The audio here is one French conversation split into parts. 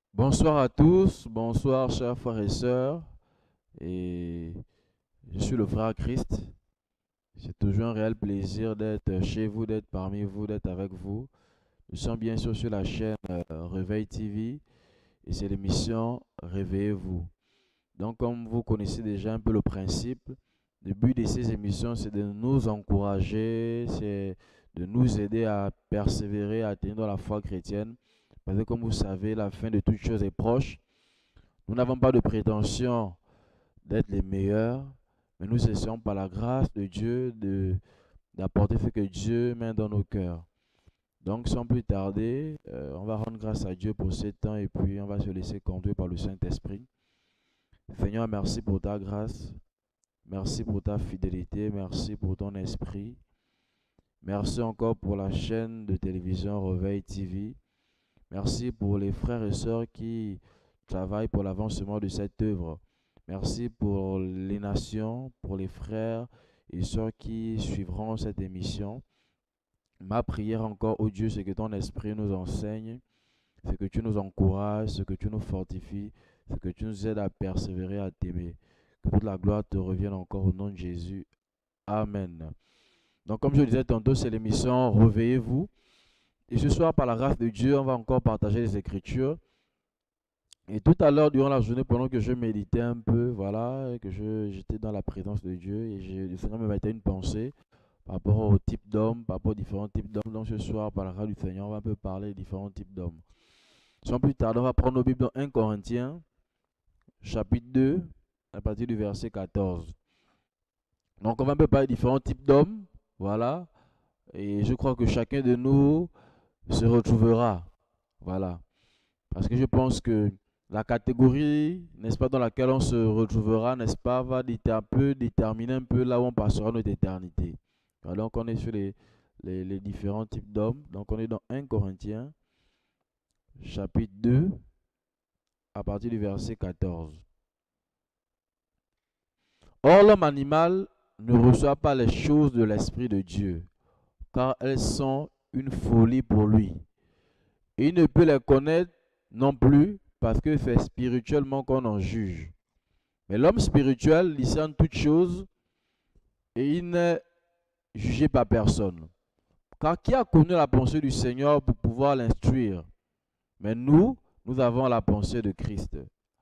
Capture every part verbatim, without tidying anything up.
Bonsoir à tous, bonsoir chers frères et sœurs. Et je suis le frère Christ. C'est toujours un réel plaisir d'être chez vous, d'être parmi vous, d'être avec vous. Nous sommes bien sûr sur la chaîne euh, Réveil T V et c'est l'émission Réveillez-vous. Donc comme vous connaissez déjà un peu le principe, le but de ces émissions c'est de nous encourager, c'est de nous aider à persévérer, à tenir dans la foi chrétienne. Parce que comme vous savez, la fin de toute chose est proche. Nous n'avons pas de prétention d'être les meilleurs, mais nous essayons par la grâce de Dieu de d'apporter ce que Dieu met dans nos cœurs. Donc, sans plus tarder, euh, on va rendre grâce à Dieu pour ce temps et puis on va se laisser conduire par le Saint-Esprit. Seigneur, merci pour ta grâce, merci pour ta fidélité, merci pour ton esprit. Merci encore pour la chaîne de télévision Réveil T V. Merci pour les frères et sœurs qui travaillent pour l'avancement de cette œuvre. Merci pour les nations, pour les frères et sœurs qui suivront cette émission. Ma prière encore, ô Dieu, c'est que ton esprit nous enseigne, c'est que tu nous encourages, c'est que tu nous fortifies, c'est que tu nous aides à persévérer, à t'aimer. Que toute la gloire te revienne encore au nom de Jésus. Amen. Donc, comme je le disais tantôt, c'est l'émission Réveillez-vous. Et ce soir, par la grâce de Dieu, on va encore partager les Écritures. Et tout à l'heure, durant la journée, pendant que je méditais un peu, voilà, que je, j'étais dans la présence de Dieu, et je, le Seigneur me mettait une pensée par rapport au type d'hommes, par rapport aux différents types d'hommes. Donc ce soir, par la grâce du Seigneur, on va un peu parler des différents types d'hommes. Sans plus tarder, on va prendre nos Bibles dans un Corinthiens, chapitre deux, à partir du verset quatorze. Donc on va un peu parler des différents types d'hommes, voilà, et je crois que chacun de nous se retrouvera, voilà, parce que je pense que la catégorie, n'est-ce pas, dans laquelle on se retrouvera, n'est-ce pas, va un peu déterminer un peu là où on passera notre éternité. Alors, donc, on est sur les, les, les différents types d'hommes. Donc, on est dans un Corinthiens, chapitre deux, à partir du verset quatorze. Or, l'homme animal ne reçoit pas les choses de l'Esprit de Dieu, car elles sont une folie pour lui. Et il ne peut les connaître non plus parce que c'est spirituellement qu'on en juge. Mais l'homme spirituel discerne toutes choses et il n'est jugé par personne. Car qui a connu la pensée du Seigneur pour pouvoir l'instruire? Mais nous, nous avons la pensée de Christ.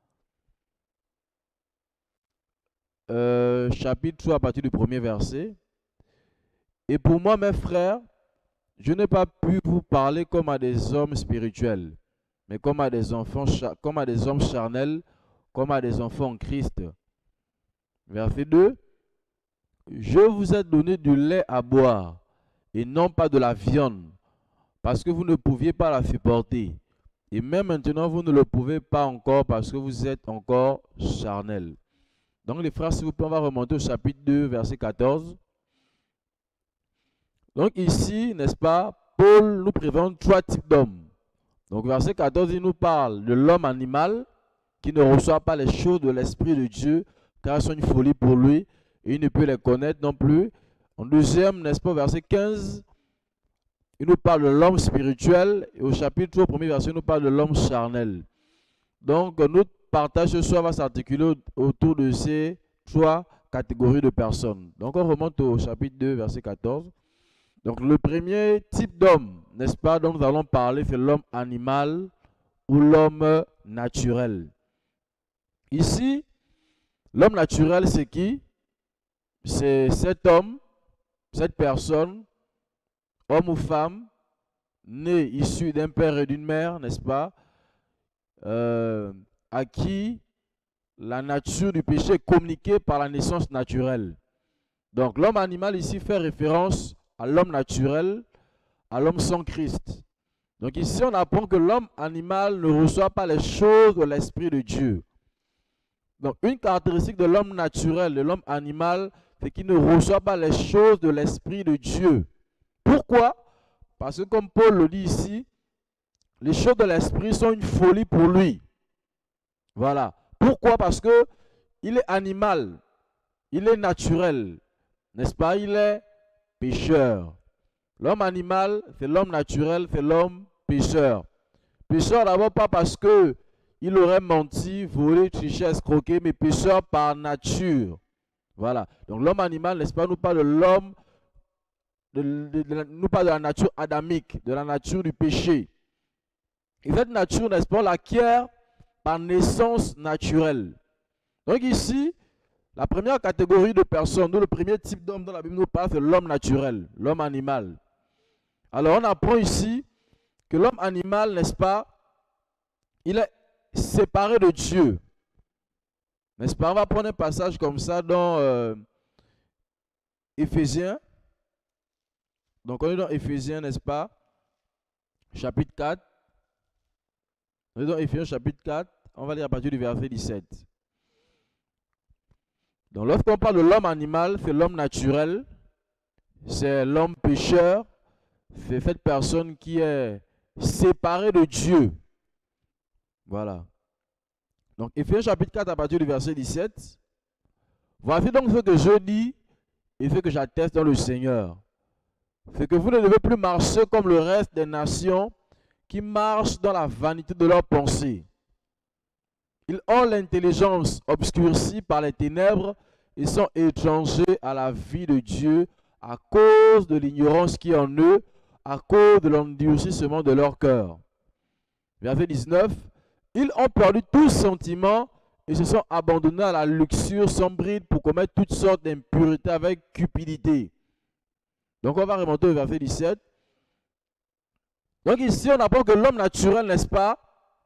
Euh, chapitre trois à partir du premier verset. Et pour moi, mes frères, je n'ai pas pu vous parler comme à des hommes spirituels, mais comme à des enfants, comme à des hommes charnels, comme à des enfants en Christ. Verset deux. Je vous ai donné du lait à boire et non pas de la viande, parce que vous ne pouviez pas la supporter. Et même maintenant, vous ne le pouvez pas encore parce que vous êtes encore charnel. Donc les frères, s'il vous plaît, on va remonter au chapitre deux, verset quatorze. Donc ici, n'est-ce pas, Paul nous présente trois types d'hommes. Donc verset quatorze, il nous parle de l'homme animal qui ne reçoit pas les choses de l'Esprit de Dieu, car elles sont une folie pour lui, et il ne peut les connaître non plus. En deuxième, n'est-ce pas, verset quinze, il nous parle de l'homme spirituel, et au chapitre trois, au premier verset, il nous parle de l'homme charnel. Donc, notre partage ce soir va s'articuler autour de ces trois catégories de personnes. Donc, on remonte au chapitre deux, verset quatorze. Donc, le premier type d'homme, n'est-ce pas, dont nous allons parler, c'est l'homme animal ou l'homme naturel. Ici, l'homme naturel, c'est qui? C'est cet homme, cette personne, homme ou femme, né issu d'un père et d'une mère, n'est-ce pas, euh, à qui la nature du péché est communiquée par la naissance naturelle. Donc l'homme animal ici fait référence à l'homme naturel, à l'homme sans Christ. Donc ici on apprend que l'homme animal ne reçoit pas les choses de l'Esprit de Dieu. Donc une caractéristique de l'homme naturel, de l'homme animal, c'est qu'il ne reçoit pas les choses de l'Esprit de Dieu. Pourquoi? Parce que comme Paul le dit ici, les choses de l'Esprit sont une folie pour lui. Voilà. Pourquoi? Parce que il est animal, il est naturel, n'est-ce pas? Il est pécheur. L'homme animal, c'est l'homme naturel, c'est l'homme pécheur. Pécheur d'abord pas parce que il aurait menti, volé, triché, escroqué, mais pécheur par nature. Voilà. Donc l'homme animal, n'est-ce pas, nous parle de l'homme, de, de, de, nous parle de la nature adamique, de la nature du péché. Et cette nature, n'est-ce pas, on l'acquiert par naissance naturelle. Donc ici, la première catégorie de personnes, le premier type d'homme dans la Bible nous parle, c'est l'homme naturel, l'homme animal. Alors on apprend ici que l'homme animal, n'est-ce pas, il est séparé de Dieu. N'est-ce pas? On va prendre un passage comme ça dans euh, Éphésiens. Donc on est dans Éphésiens, n'est-ce pas? Chapitre quatre. On est dans Éphésiens chapitre quatre. On va lire à partir du verset dix-sept. Donc lorsqu'on parle de l'homme animal, c'est l'homme naturel. C'est l'homme pécheur. C'est cette personne qui est séparée de Dieu. Voilà. Donc, Éphésiens chapitre quatre à partir du verset dix-sept. Voici donc ce que je dis et ce que j'atteste dans le Seigneur. C'est que vous ne devez plus marcher comme le reste des nations qui marchent dans la vanité de leurs pensées. Ils ont l'intelligence obscurcie par les ténèbres et sont étrangers à la vie de Dieu à cause de l'ignorance qui est en eux, à cause de l'endurcissement de leur cœur. Verset dix-neuf. Ils ont perdu tout sentiment et se sont abandonnés à la luxure sans bride pour commettre toutes sortes d'impuretés avec cupidité. Donc on va remonter au verset dix-sept. Donc ici on apprend que l'homme naturel, n'est-ce pas,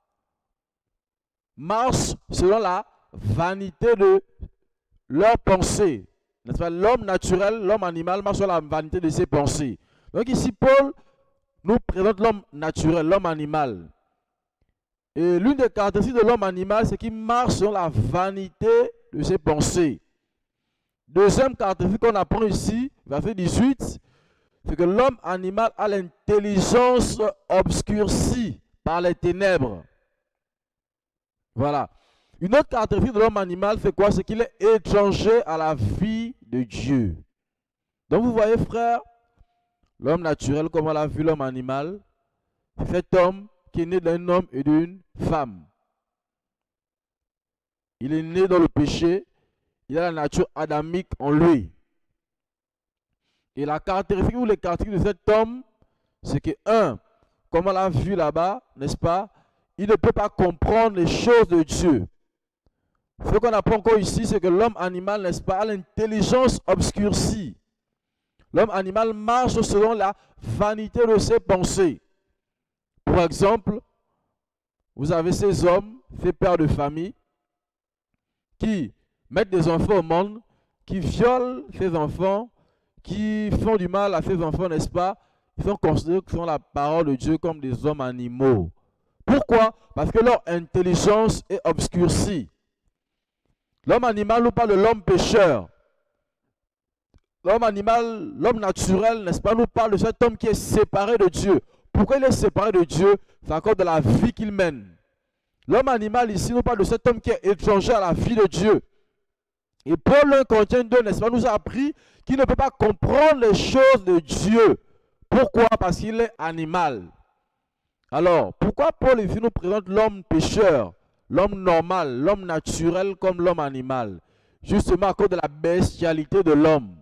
marche selon la vanité de leurs pensées. N'est-ce pas? L'homme naturel, l'homme animal marche selon la vanité de ses pensées. Donc ici Paul nous présente l'homme naturel, l'homme animal. Et l'une des caractéristiques de l'homme animal, c'est qu'il marche selon la vanité de ses pensées. Deuxième caractéristique qu'on apprend ici, verset dix-huit, c'est que l'homme animal a l'intelligence obscurcie par les ténèbres. Voilà. Une autre caractéristique de l'homme animal, c'est quoi? C'est qu'il est étranger à la vie de Dieu. Donc vous voyez, frère, l'homme naturel, comme on l'a vu l'homme animal, c'est cet homme qui est né d'un homme et d'une femme. Il est né dans le péché, il a la nature adamique en lui. Et la caractéristique ou les caractéristiques de cet homme, c'est que, un, comme on l'a vu là-bas, n'est-ce pas, il ne peut pas comprendre les choses de Dieu. Ce qu'on apprend encore ici, c'est que l'homme animal, n'est-ce pas, a l'intelligence obscurcie. L'homme animal marche selon la vanité de ses pensées. Par exemple, vous avez ces hommes, ces pères de famille, qui mettent des enfants au monde, qui violent ces enfants, qui font du mal à ces enfants, n'est-ce pas? Ils sont considérés selon la parole de Dieu comme des hommes animaux. Pourquoi? Parce que leur intelligence est obscurcie. L'homme animal nous parle de l'homme pécheur. L'homme animal, l'homme naturel, n'est-ce pas, nous parle de cet homme qui est séparé de Dieu. Pourquoi il est séparé de Dieu? C'est à cause de la vie qu'il mène. L'homme animal ici nous parle de cet homme qui est étranger à la vie de Dieu. Et Paul un Corinthiens deux, n'est-ce pas, nous a appris qu'il ne peut pas comprendre les choses de Dieu. Pourquoi? Parce qu'il est animal. Alors, pourquoi Paul ici nous présente l'homme pécheur, l'homme normal, l'homme naturel comme l'homme animal? Justement à cause de la bestialité de l'homme.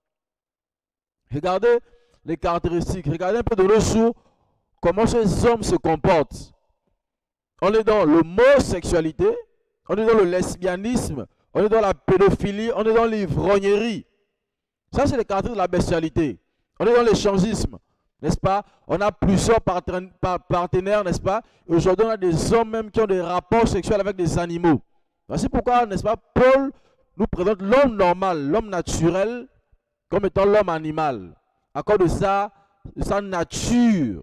Regardez les caractéristiques, regardez un peu de nos jours comment ces hommes se comportent. On est dans l'homosexualité, on est dans le lesbianisme, on est dans la pédophilie, on est dans l'ivrognerie. Ça, c'est les caractéristiques de la bestialité. On est dans l'échangisme, n'est-ce pas? On a plusieurs partenaires, n'est-ce pas? Aujourd'hui, on a des hommes même qui ont des rapports sexuels avec des animaux. Voici pourquoi, n'est-ce pas, Paul nous présente l'homme normal, l'homme naturel, comme étant l'homme animal, à cause de sa, de sa nature.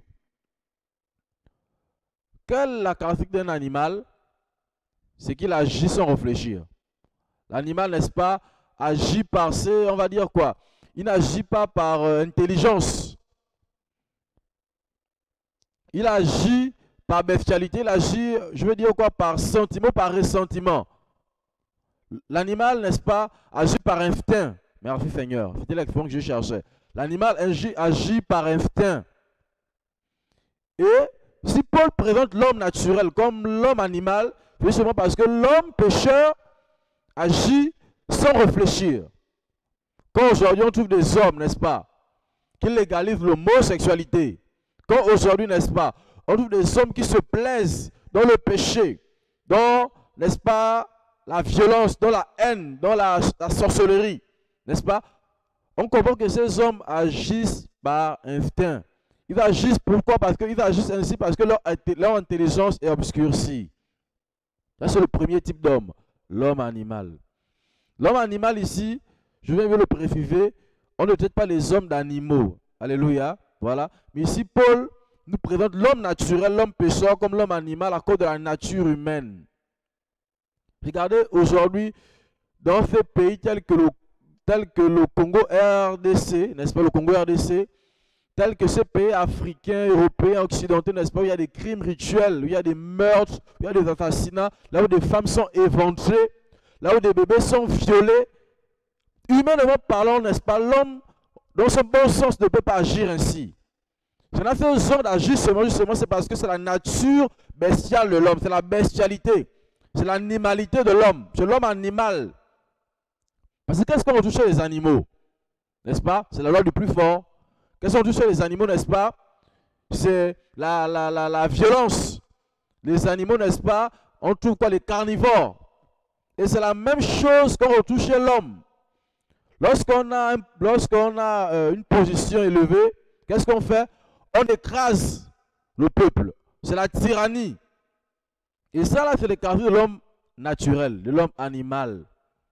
Quelle est la caractéristique d'un animal? C'est qu'il agit sans réfléchir. L'animal, n'est-ce pas, agit par ses, on va dire quoi? Il n'agit pas par euh, intelligence. Il agit par bestialité, il agit, je veux dire quoi, par sentiment, par ressentiment. L'animal, n'est-ce pas, agit par instinct. Merci Seigneur, c'était l'expression que je cherchais. L'animal agit, agit par instinct. Et Si Paul présente l'homme naturel comme l'homme animal, c'est justement parce que l'homme pécheur agit sans réfléchir. Quand aujourd'hui on trouve des hommes, n'est-ce pas, qui légalisent l'homosexualité, quand aujourd'hui, n'est-ce pas, on trouve des hommes qui se plaisent dans le péché, dans, n'est-ce pas, la violence, dans la haine, dans la, la sorcellerie, n'est-ce pas, on comprend que ces hommes agissent par instinct. Ils agissent pourquoi? Parce qu'ils agissent ainsi parce que leur, leur intelligence est obscurcie. Ça, c'est le premier type d'homme, l'homme animal. L'homme animal ici, je viens de le préciser, on ne traite pas les hommes d'animaux. Alléluia. Voilà. Mais ici, Paul nous présente l'homme naturel, l'homme pécheur, comme l'homme animal à cause de la nature humaine. Regardez aujourd'hui, dans ces pays tels que le, tels que le Congo R D C, n'est-ce pas, le Congo R D C, tels que ces pays africains, européens, occidentaux, n'est-ce pas, où il y a des crimes rituels, où il y a des meurtres, où il y a des assassinats, là où des femmes sont éventrées, là où des bébés sont violés. Humainement parlant, n'est-ce pas, l'homme, dans son bon sens, ne peut pas agir ainsi. Si on a fait besoin d'agir seulement, justement, c'est parce que c'est la nature bestiale de l'homme, c'est la bestialité, c'est l'animalité de l'homme, c'est l'homme animal. Parce que qu'est-ce qu'on retrouve chez les animaux? N'est-ce pas? C'est la loi du plus fort. Qu'est-ce qu'on retrouve chez les animaux, n'est-ce pas? C'est la, la, la, la violence. Les animaux, n'est-ce pas? On trouve quoi? Les carnivores. Et c'est la même chose qu'on retrouve chez l'homme. Lorsqu'on a, lorsqu'on a euh, une position élevée, qu'est-ce qu'on fait? On écrase le peuple. C'est la tyrannie. Et ça, là, c'est les caractéristiques de l'homme naturel, de l'homme animal.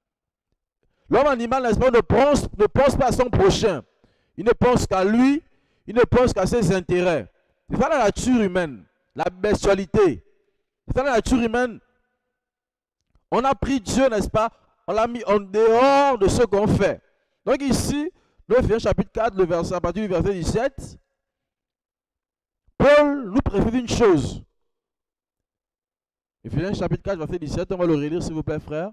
L'homme animal, n'est-ce pas, ne pense, ne pense pas à son prochain. Il ne pense qu'à lui, il ne pense qu'à ses intérêts. C'est ça la nature humaine, la bestialité. C'est ça la nature humaine. On a pris Dieu, n'est-ce pas? On l'a mis en dehors de ce qu'on fait. Donc ici, dans Ephésiens chapitre quatre, le verset, à partir du verset dix-sept, Paul nous précise une chose. Ephésiens chapitre quatre, verset dix-sept, on va le relire s'il vous plaît, frère.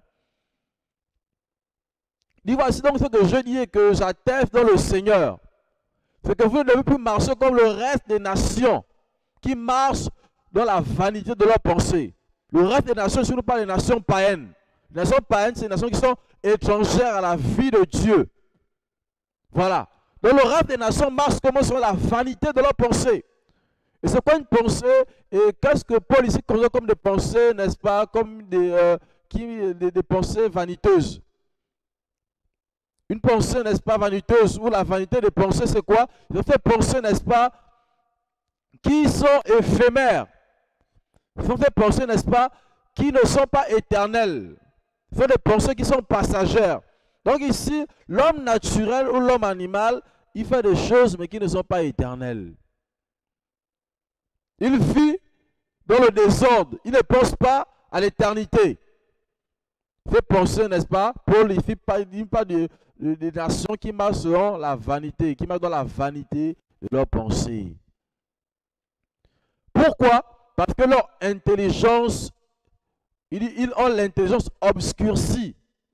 Il dit, voici donc ce que je dis et que j'atteste dans le Seigneur. C'est que vous ne devez plus marcher comme le reste des nations qui marchent dans la vanité de leurs pensées. Le reste des nations, ce ne sont pas les nations païennes. Les nations païennes, c'est des nations qui sont étrangères à la vie de Dieu. Voilà. Donc le reste des nations marche comment? Sur la vanité de leurs pensées. Et c'est quoi une pensée? Et qu'est-ce que Paul ici considère comme des pensées, n'est-ce pas? Comme des, euh, qui, des, des pensées vaniteuses. Une pensée, n'est-ce pas, vaniteuse, ou la vanité des pensées, c'est quoi? Ce sont des pensées, n'est-ce pas, qui sont éphémères. Ce sont des pensées, n'est-ce pas, qui ne sont pas éternelles. Ce sont des pensées qui sont passagères. Donc ici, l'homme naturel ou l'homme animal, il fait des choses, mais qui ne sont pas éternelles. Il vit dans le désordre. Il ne pense pas à l'éternité. Ces pensées, n'est-ce pas, Paul, il ne dit pas de... des nations qui marchent selon la vanité, qui marchent dans la vanité de leurs pensées. Pourquoi? Parce que leur intelligence, ils ont l'intelligence obscurcie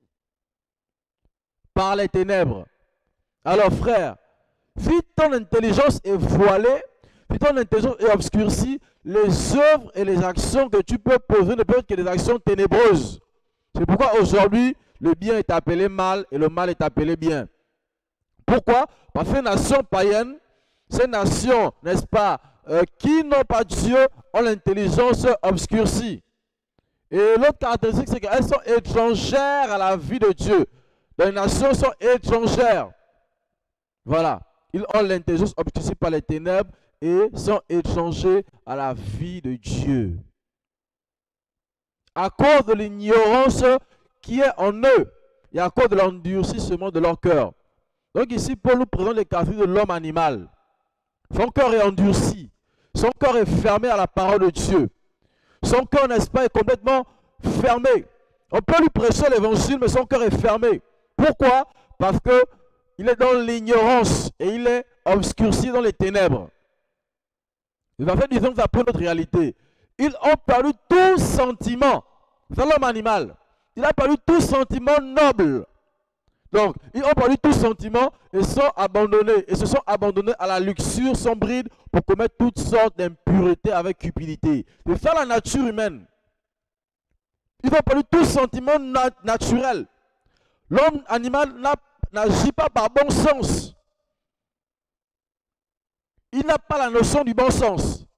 par les ténèbres. Alors frère, si ton intelligence est voilée, si ton intelligence est obscurcie, les œuvres et les actions que tu peux poser ne peuvent être que des actions ténébreuses. C'est pourquoi aujourd'hui, le bien est appelé mal et le mal est appelé bien. Pourquoi? Parce que ces nations païennes, ces nations, n'est-ce pas, euh, qui n'ont pas Dieu, ont l'intelligence obscurcie. Et l'autre caractéristique, c'est qu'elles sont étrangères à la vie de Dieu. Les nations sont étrangères. Voilà. Ils ont l'intelligence obscurcie par les ténèbres et sont étrangers à la vie de Dieu. À cause de l'ignorance qui est en eux et à cause de l'endurcissement de leur cœur. Donc ici, Paul nous présente les caractéristiques de l'homme animal. Son cœur est endurci. Son cœur est fermé à la parole de Dieu. Son cœur, n'est-ce pas, est complètement fermé. On peut lui prêcher l'évangile, mais son cœur est fermé. Pourquoi? Parce qu'il est dans l'ignorance et il est obscurci dans les ténèbres. Le verset disons que ça prend notre réalité. Ils ont perdu tout sentiment. C'est l'homme animal. Il a perdu tout sentiment noble. Donc, ils ont perdu tout sentiment et sont abandonnés, et se sont abandonnés à la luxure sans bride pour commettre toutes sortes d'impuretés avec cupidité. De faire la nature humaine. Ils ont perdu tout sentiment nat naturel. L'homme animal n'agit pas par bon sens. Il n'a pas la notion du bon sens.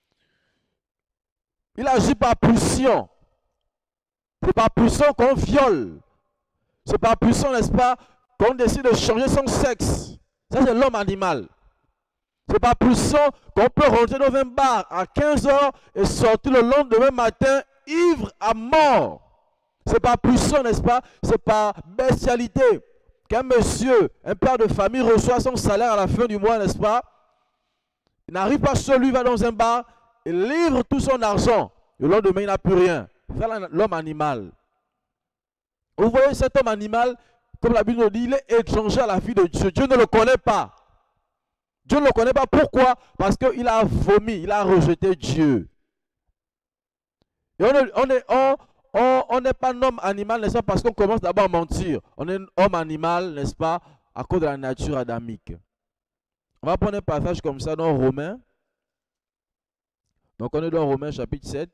Il agit par pulsion. C'est par pulsion qu'on viole. C'est par pulsion, n'est-ce pas, qu'on décide de changer son sexe. Ça, c'est l'homme animal. C'est par pulsion qu'on peut rentrer dans un bar à quinze heures et sortir le lendemain matin ivre à mort. C'est par pulsion, n'est-ce pas? C'est par bestialité qu'un monsieur, un père de famille reçoit son salaire à la fin du mois, n'est-ce pas? Il n'arrive pas seul, lui va dans un bar et livre tout son argent. Le lendemain, il n'a plus rien. C'est l'homme animal. Vous voyez cet homme animal, comme la Bible nous dit, il est étranger à la vie de Dieu. Dieu ne le connaît pas. Dieu ne le connaît pas. Pourquoi? Parce qu'il a vomi, il a rejeté Dieu. Et on est, on est, on, on, on n'est pas un homme animal, n'est-ce pas? Parce qu'on commence d'abord à mentir. On est un homme animal, n'est-ce pas? À cause de la nature adamique. On va prendre un passage comme ça dans Romains. Donc on est dans Romains chapitre sept.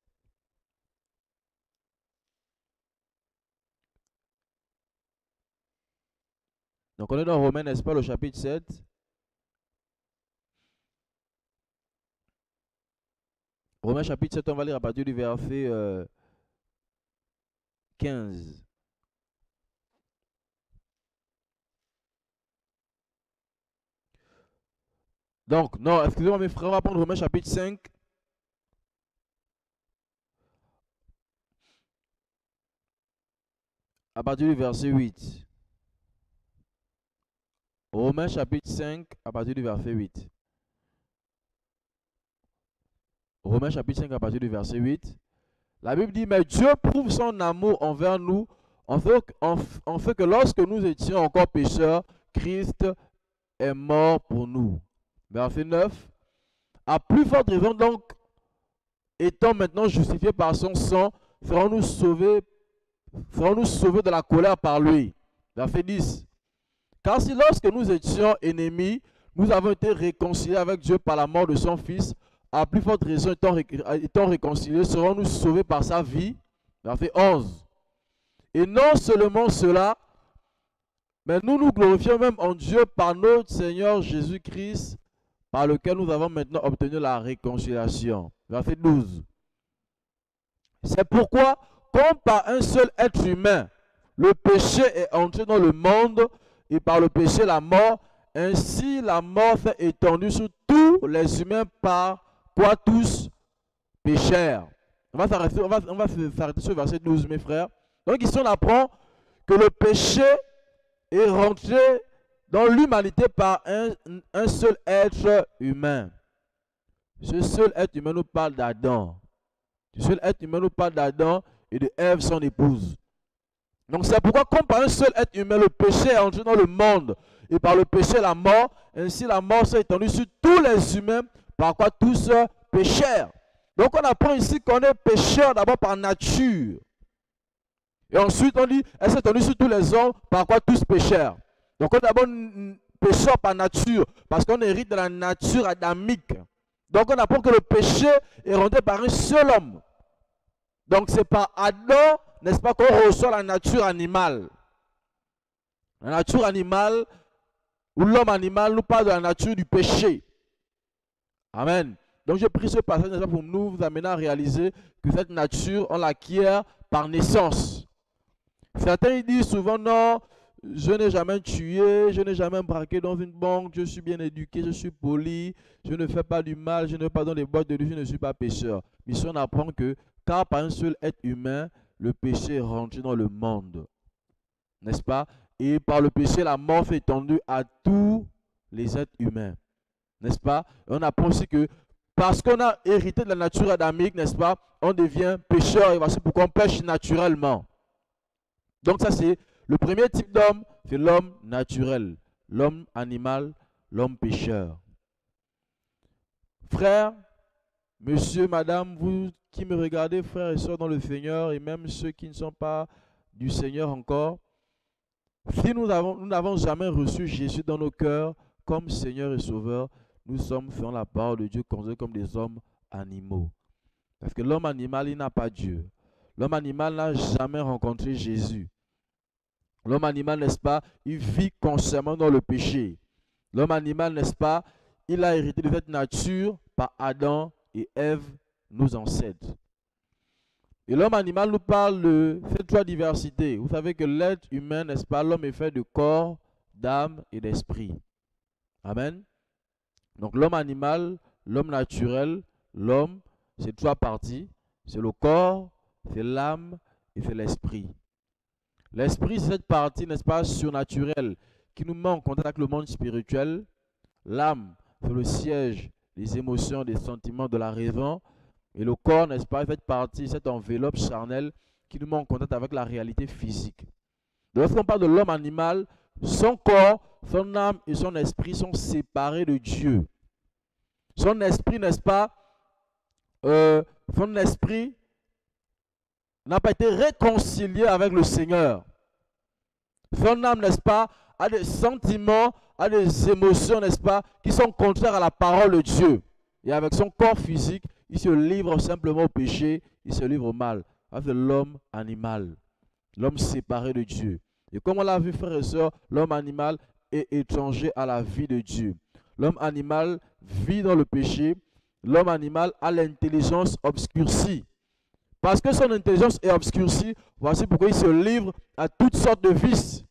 Donc on est dans Romains, n'est-ce pas, le chapitre sept. Romains chapitre sept, on va lire à partir du verset euh, quinze. Donc, non, excusez-moi mes frères, on va prendre Romains chapitre cinq. À partir du verset huit. Romains chapitre cinq, à partir du verset huit. Romains chapitre cinq, à partir du verset huit. La Bible dit, mais Dieu prouve son amour envers nous, en fait, en, en fait que lorsque nous étions encore pécheurs, Christ est mort pour nous. Verset neuf. À plus forte raison donc, étant maintenant justifiés par son sang, ferons-nous sauver, ferons-nous sauver de la colère par lui. Verset dix. Car si lorsque nous étions ennemis, nous avons été réconciliés avec Dieu par la mort de son Fils, à plus forte raison étant, étant réconciliés, serons-nous sauvés par sa vie. Verset onze. Et non seulement cela, mais nous nous glorifions même en Dieu par notre Seigneur Jésus-Christ, par lequel nous avons maintenant obtenu la réconciliation. Verset douze. C'est pourquoi, comme par un seul être humain, le péché est entré dans le monde, et par le péché la mort, ainsi la mort s'est étendue sur tous les humains par quoi tous péchèrent. On va s'arrêter, on va, on va s'arrêter sur le verset douze, mes frères. Donc ici on apprend que le péché est rentré dans l'humanité par un, un seul être humain. Ce seul être humain nous parle d'Adam. Ce seul être humain nous parle d'Adam et de Ève, son épouse. Donc c'est pourquoi, comme par un seul être humain, le péché est entré dans le monde, et par le péché la mort, ainsi la mort s'est étendue sur tous les humains, par quoi tous péchèrent. Donc on apprend ici qu'on est pécheur d'abord par nature. Et ensuite on dit, elle s'est étendue sur tous les hommes, par quoi tous péchèrent. Donc on est d'abord pécheur par nature, parce qu'on hérite de la nature adamique. Donc on apprend que le péché est rentré par un seul homme. Donc c'est par Adam, n'est-ce pas, qu'on reçoit la nature animale. La nature animale, ou l'homme animal, nous parle de la nature du péché. Amen. Donc j'ai pris ce passage, n'est-ce pas, pour nous vous amener à réaliser que cette nature, on l'acquiert par naissance. Certains ils disent souvent, non, je n'ai jamais tué, je n'ai jamais braqué dans une banque, je suis bien éduqué, je suis poli, je ne fais pas du mal, je ne vais pas dans les boîtes de nuit, je ne suis pas pécheur. Mais ici on apprend que, car par un seul être humain, le péché est rentré dans le monde. N'est-ce pas? Et par le péché, la mort s'est étendue à tous les êtres humains. N'est-ce pas? Et on apprend aussi que, parce qu'on a hérité de la nature adamique, n'est-ce pas? On devient pécheur, et voici pourquoi on pêche naturellement. Donc ça c'est le premier type d'homme, c'est l'homme naturel, l'homme animal, l'homme pécheur. Frères, monsieur, madame, vous qui me regardez, frères et sœurs dans le Seigneur, et même ceux qui ne sont pas du Seigneur encore, Si nous avons, nous n'avons jamais reçu Jésus dans nos cœurs comme Seigneur et Sauveur, nous sommes, faisant la parole de Dieu, considérés comme des hommes animaux. Parce que l'homme animal, il n'a pas Dieu. L'homme animal n'a jamais rencontré Jésus. L'homme animal, n'est-ce pas, il vit constamment dans le péché. L'homme animal, n'est-ce pas, il a hérité de cette nature par Adam et Ève, nos ancêtres. Et l'homme animal nous parle de cette trois diversités. Vous savez que l'être humain, n'est-ce pas, l'homme est fait de corps, d'âme et d'esprit. Amen. Donc l'homme animal, l'homme naturel, l'homme, c'est trois parties. C'est le corps, c'est l'âme et c'est l'esprit. L'esprit, c'est cette partie, n'est-ce pas, surnaturelle, qui nous met en contact avec le monde spirituel. L'âme, c'est le siège des émotions, des sentiments, de la raison. Et le corps, n'est-ce pas, cette partie, cette enveloppe charnelle qui nous met en contact avec la réalité physique. Lorsqu'on parle de l'homme animal, son corps, son âme et son esprit sont séparés de Dieu. Son esprit, n'est-ce pas, euh, son esprit n'a pas été réconcilié avec le Seigneur. Son âme, n'est-ce pas, a des sentiments, a des émotions, n'est-ce pas, qui sont contraires à la parole de Dieu. Et avec son corps physique, il se livre simplement au péché, il se livre au mal. C'est l'homme animal, l'homme séparé de Dieu. Et comme on l'a vu, frères et sœurs, l'homme animal est étranger à la vie de Dieu. L'homme animal vit dans le péché. L'homme animal a l'intelligence obscurcie. Parce que son intelligence est obscurcie, voici pourquoi il se livre à toutes sortes de vices.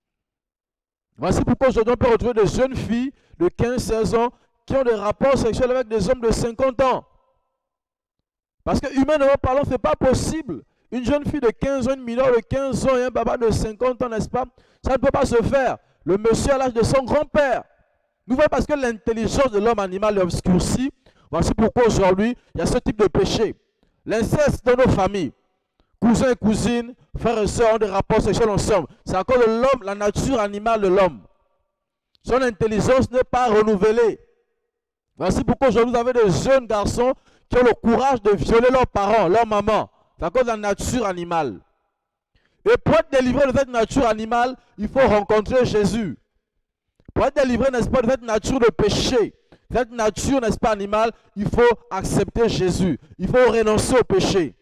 Voici pourquoi aujourd'hui on peut retrouver des jeunes filles de quinze seize ans qui ont des rapports sexuels avec des hommes de cinquante ans. Parce que humainement parlant, ce n'est pas possible. Une jeune fille de quinze ans, une mineure de quinze ans et un papa de cinquante ans, n'est-ce pas? Ça ne peut pas se faire. Le monsieur à l'âge de son grand-père. Nous voyons parce que l'intelligence de l'homme animal est obscurcie. Voici pourquoi aujourd'hui, il y a ce type de péché. L'inceste dans nos familles. Cousins et cousines, frères et sœurs ont des rapports sexuels ensemble. C'est à cause de l'homme, la nature animale de l'homme. Son intelligence n'est pas renouvelée. Voici pourquoi aujourd'hui vous avez des jeunes garçons qui ont le courage de violer leurs parents, leur maman. C'est à cause de la nature animale. Et pour être délivré de cette nature animale, il faut rencontrer Jésus. Pour être délivré, n'est-ce pas, de cette nature de péché, cette nature, n'est-ce pas, animale, il faut accepter Jésus. Il faut renoncer au péché.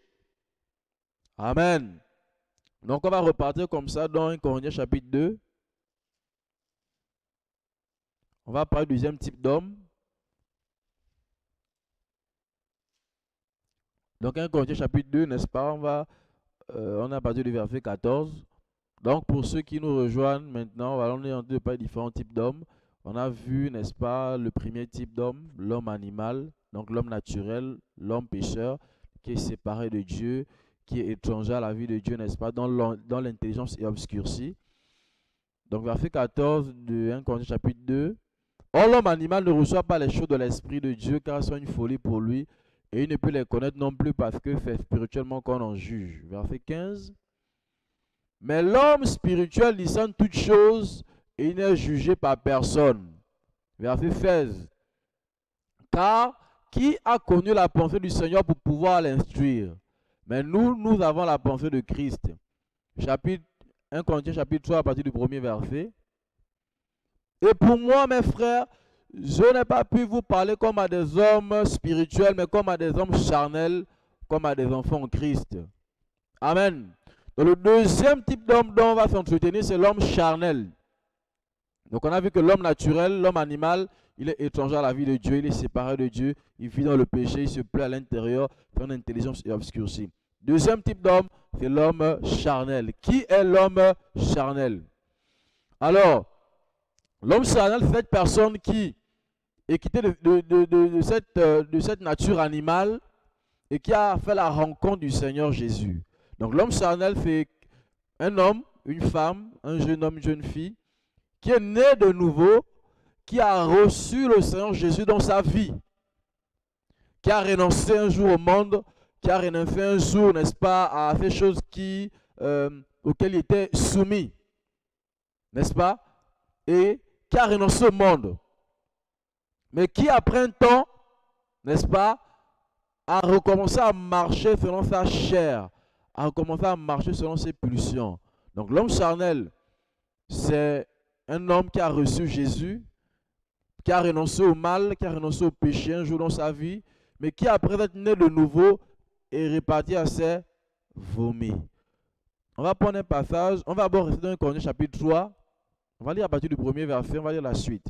Amen. Donc on va repartir comme ça dans un Corinthiens chapitre deux. On va parler du deuxième type d'homme. Donc un Corinthiens chapitre deux, n'est-ce pas, on va, euh, on a parti du verset quatorze. Donc pour ceux qui nous rejoignent maintenant, on est en deux pas différents types d'hommes. On a vu, n'est-ce pas, le premier type d'homme, l'homme animal, donc l'homme naturel, l'homme pécheur, qui est séparé de Dieu, qui est étranger à la vie de Dieu, n'est-ce pas, dans l'intelligence et obscurcie. Donc verset quatorze de un Corinthiens chapitre deux. Or l'homme animal ne reçoit pas les choses de l'esprit de Dieu, car elles sont une folie pour lui, et il ne peut les connaître non plus parce que c'est spirituellement qu'on en juge. Verset quinze. Mais l'homme spirituel discerne toutes choses et il n'est jugé par personne. Verset seize. Car qui a connu la pensée du Seigneur pour pouvoir l'instruire? Mais nous, nous avons la pensée de Christ. Chapitre un Corinthiens chapitre trois à partir du premier verset. Et pour moi, mes frères, je n'ai pas pu vous parler comme à des hommes spirituels, mais comme à des hommes charnels, comme à des enfants en Christ. Amen. Donc le deuxième type d'homme dont on va s'entretenir, c'est l'homme charnel. Donc on a vu que l'homme naturel, l'homme animal, il est étranger à la vie de Dieu, il est séparé de Dieu, il vit dans le péché, il se plaît à l'intérieur, son intelligence est obscurcie. Deuxième type d'homme, c'est l'homme charnel. Qui est l'homme charnel? Alors, l'homme charnel, c'est cette personne qui est quittée de, de, de, de, de, cette, de cette nature animale et qui a fait la rencontre du Seigneur Jésus. Donc l'homme charnel, c'est un homme, une femme, un jeune homme, une jeune fille, qui est né de nouveau, qui a reçu le Seigneur Jésus dans sa vie, qui a renoncé un jour au monde, qui a renoncé un jour, n'est-ce pas, à ces choses qui, euh, auxquelles il était soumis, n'est-ce pas, et qui a renoncé au monde, mais qui après un temps, n'est-ce pas, a recommencé à marcher selon sa chair, a recommencé à marcher selon ses pulsions. Donc l'homme charnel, c'est un homme qui a reçu Jésus, qui a renoncé au mal, qui a renoncé au péché un jour dans sa vie, mais qui après être né de nouveau est reparti à ses vomis. On va prendre un passage, on va d'abord rester dans un Corinthiens chapitre trois, on va lire à partir du premier verset, on va lire la suite.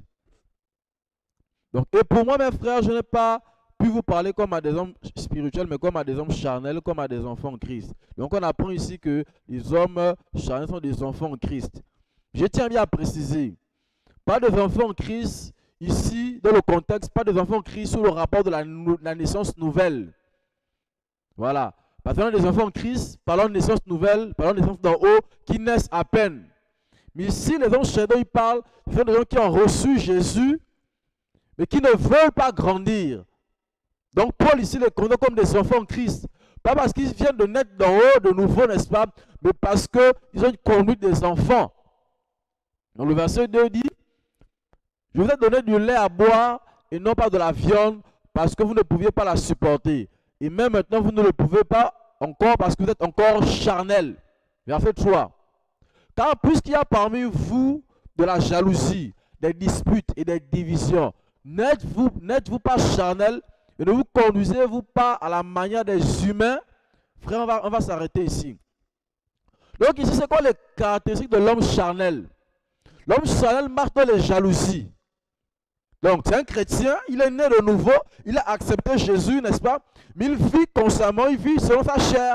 Donc, et pour moi, mes frères, je n'ai pas pu vous parler comme à des hommes spirituels, mais comme à des hommes charnels, comme à des enfants en Christ. Donc, on apprend ici que les hommes charnels sont des enfants en Christ. Je tiens bien à préciser, pas des enfants en Christ, ici, dans le contexte, pas des enfants en Christ sous le rapport de la, la naissance nouvelle. Voilà. Parce qu'on a des enfants en Christ, parlons de naissance nouvelle, parlons de naissance d'en haut, qui naissent à peine. Mais ici, les hommes chez eux, ils parlent, ce sont des gens qui ont reçu Jésus, mais qui ne veulent pas grandir. Donc Paul ici les connaît comme des enfants en Christ. Pas parce qu'ils viennent de naître d'en haut, de nouveau, n'est-ce pas, mais parce qu'ils ont une conduite des enfants. Donc le verset deux dit, je vous ai donné du lait à boire et non pas de la viande parce que vous ne pouviez pas la supporter. Et même maintenant, vous ne le pouvez pas encore parce que vous êtes encore charnel. Verset trois. Car puisqu'il y a parmi vous de la jalousie, des disputes et des divisions, n'êtes-vous n'êtes-vous pas charnel et ne vous conduisez-vous pas à la manière des humains? Frère, on va, on va s'arrêter ici. Donc ici, c'est quoi les caractéristiques de l'homme charnel? L'homme charnel marque les jalousies. Donc c'est un chrétien, il est né de nouveau, il a accepté Jésus, n'est-ce pas? Mais il vit constamment, il vit selon sa chair.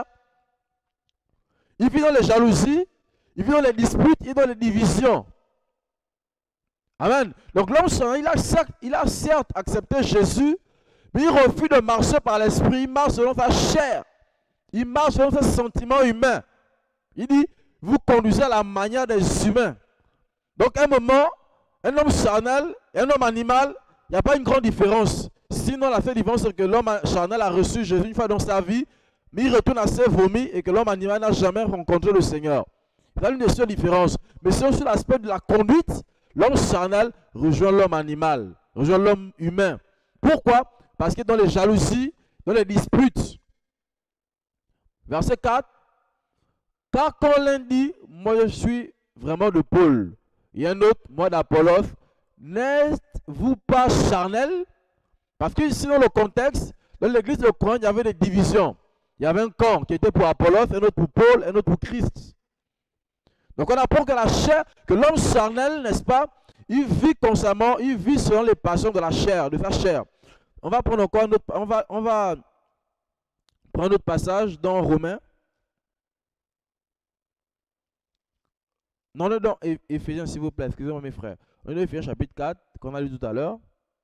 Il vit dans les jalousies, il vit dans les disputes, il vit dans les divisions. Amen. Donc l'homme charnel, il a, certes, il a certes accepté Jésus, mais il refuse de marcher par l'esprit, il marche selon sa chair. Il marche selon ses sentiments humains. Il dit, vous conduisez à la manière des humains. Donc à un moment, un homme charnel et un homme animal, il n'y a pas une grande différence. Sinon, la seule différence, c'est que l'homme charnel a reçu Jésus une fois dans sa vie, mais il retourne à ses vomis et que l'homme animal n'a jamais rencontré le Seigneur. C'est l'une des seules différences. Mais sur l'aspect de la conduite, l'homme charnel rejoint l'homme animal, rejoint l'homme humain. Pourquoi? Parce que dans les jalousies, dans les disputes. Verset quatre. Car quand l'un dit, moi je suis vraiment de Paul, et un autre, moi d'Apollos, n'êtes-vous pas charnel? Parce que ici dans le contexte, dans l'église de Corinthe, il y avait des divisions. Il y avait un camp qui était pour Apollos, un autre pour Paul, un autre pour Christ. Donc on apprend que la chair, que l'homme charnel, n'est-ce pas, il vit constamment, il vit selon les passions de la chair, de sa chair. On va prendre encore un autre, on va, on va prendre un autre passage dans Romains. Non, non, non, Éphésiens, s'il vous plaît, excusez-moi mes frères. On est dans Éphésiens chapitre quatre, qu'on a lu tout à l'heure.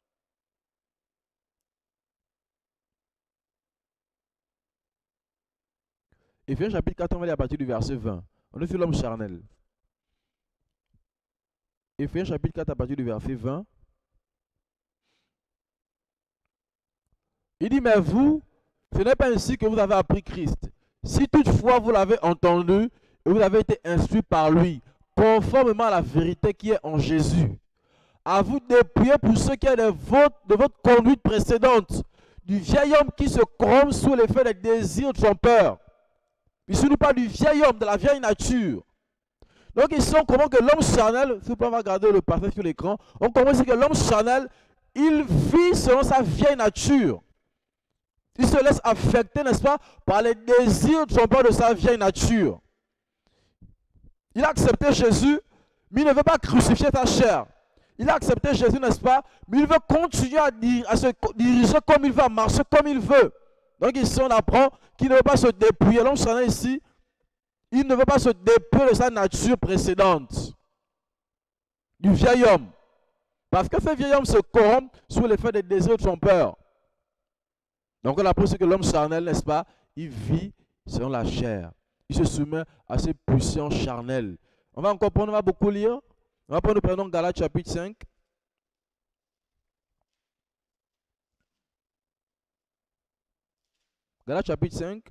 Éphésiens chapitre quatre, on va lire à partir du verset vingt. On est sur l'homme charnel. Éphésiens chapitre quatre, à partir du verset vingt. Il dit, mais vous, ce n'est pas ainsi que vous avez appris Christ. Si toutefois vous l'avez entendu et vous avez été instruit par lui, conformément à la vérité qui est en Jésus. À vous de prier pour ceux qui est de votre, de votre conduite précédente, du vieil homme qui se corrompt sous l'effet des désirs trompeurs. Ici, nous parlons du vieil homme, de la vieille nature. Donc ici, on comprend que l'homme charnel, si vous pouvez regarder le passage sur l'écran, on comprend ici que l'homme charnel, il vit selon sa vieille nature. Il se laisse affecter, n'est-ce pas, par les désirs trompeurs de sa vieille nature. Il a accepté Jésus, mais il ne veut pas crucifier sa chair. Il a accepté Jésus, n'est-ce pas? Mais il veut continuer à, dire, à se diriger comme il veut, à marcher comme il veut. Donc ici, on apprend qu'il ne veut pas se dépouiller. L'homme charnel ici, il ne veut pas se dépouiller de sa nature précédente, du vieil homme. Parce que ce vieil homme se corrompt sous l'effet des désirs trompeurs. Donc on apprend que l'homme charnel, n'est-ce pas? Il vit selon la chair. Il se soumet à ses puissants charnels. On va encore prendre, on va beaucoup lire. On va prendre, prenons Galates chapitre cinq. Galates chapitre cinq,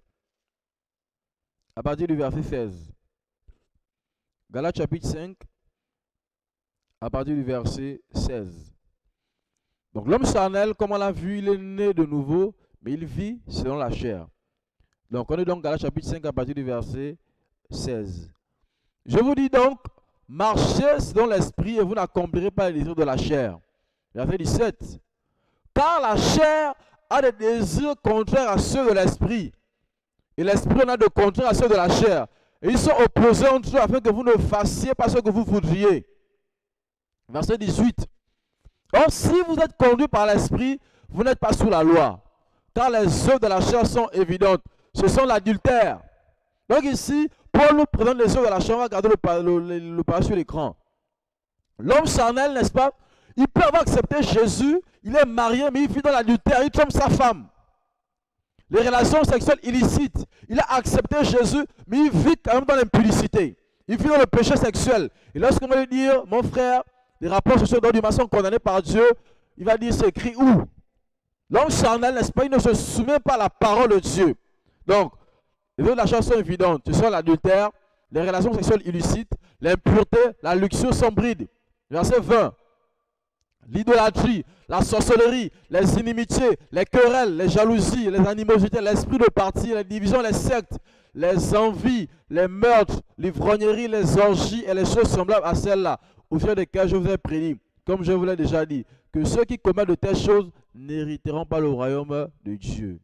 à partir du verset seize. Galates chapitre cinq, à partir du verset seize. Donc l'homme charnel, comme on l'a vu, il est né de nouveau, mais il vit selon la chair. Donc on est dans Galates chapitre cinq, à partir du verset seize. Je vous dis donc, marchez selon l'esprit et vous n'accomplirez pas les désirs de la chair. Verset dix-sept. Car la chair a des désirs contraires à ceux de l'esprit. Et l'esprit en a de contraires à ceux de la chair. Et ils sont opposés entre eux afin que vous ne fassiez pas ce que vous voudriez. Verset dix-huit. Or, si vous êtes conduit par l'esprit, vous n'êtes pas sous la loi. Car les œuvres de la chair sont évidentes. Ce sont l'adultère. Donc ici, Paul nous présente les œuvres de la chair. On va regarder le, le, le, le par sur l'écran. L'homme charnel, n'est-ce pas? Il peut avoir accepté Jésus. Il est marié, mais il vit dans l'adultère. Il trompe sa femme. Les relations sexuelles illicites. Il a accepté Jésus, mais il vit quand même dans l'impudicité. Il vit dans le péché sexuel. Et lorsqu'on va lui dire, mon frère, les rapports sexuels d'homme humain sont condamnés par Dieu, il va dire, c'est écrit où? L'homme charnel, n'est-ce pas, il ne se soumet pas à la parole de Dieu. Donc, les œuvres de la chair sont évidentes. Ce sont l'adultère, les relations sexuelles illicites, l'impureté, la luxure sans bride. Verset vingt. L'idolâtrie, la sorcellerie, les inimitiés, les querelles, les jalousies, les animosités, l'esprit de parti, les divisions, les sectes, les envies, les meurtres, l'ivrognerie, les orgies et les choses semblables à celles-là, au sujet desquelles je vous ai prédit, comme je vous l'ai déjà dit, que ceux qui commettent de telles choses n'hériteront pas le royaume de Dieu.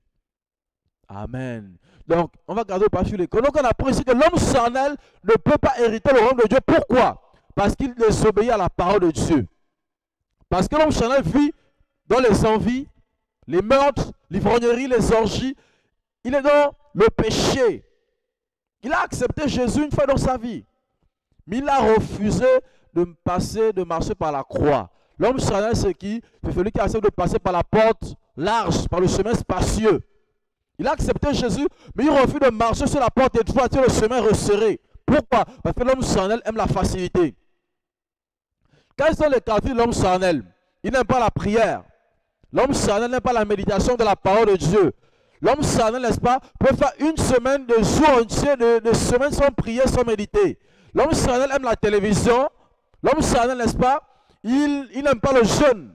Amen. Donc, on va garder par sur l'écran. Donc, on apprend ici que l'homme charnel ne peut pas hériter le royaume de Dieu. Pourquoi? Parce qu'il désobéit à la parole de Dieu. Parce que l'homme charnel vit dans les envies, les meurtres, l'ivrognerie, les orgies. Il est dans le péché. Il a accepté Jésus une fois dans sa vie. Mais il a refusé de passer, de marcher par la croix. L'homme charnel, c'est qui? C'est celui qui accepte de passer par la porte large, par le chemin spacieux. Il a accepté Jésus, mais il refuse de marcher sur la porte étroite, sur le chemin resserré. Pourquoi? Parce que l'homme charnel aime la facilité. Quelles sont les caractéristiques de l'homme charnel? Il n'aime pas la prière. L'homme charnel n'aime pas la méditation de la parole de Dieu. L'homme charnel, n'est-ce pas, peut faire une semaine de jours entiers, de, de semaines sans prier, sans méditer. L'homme charnel aime la télévision. L'homme charnel, n'est-ce pas, il, il n'aime pas le jeûne.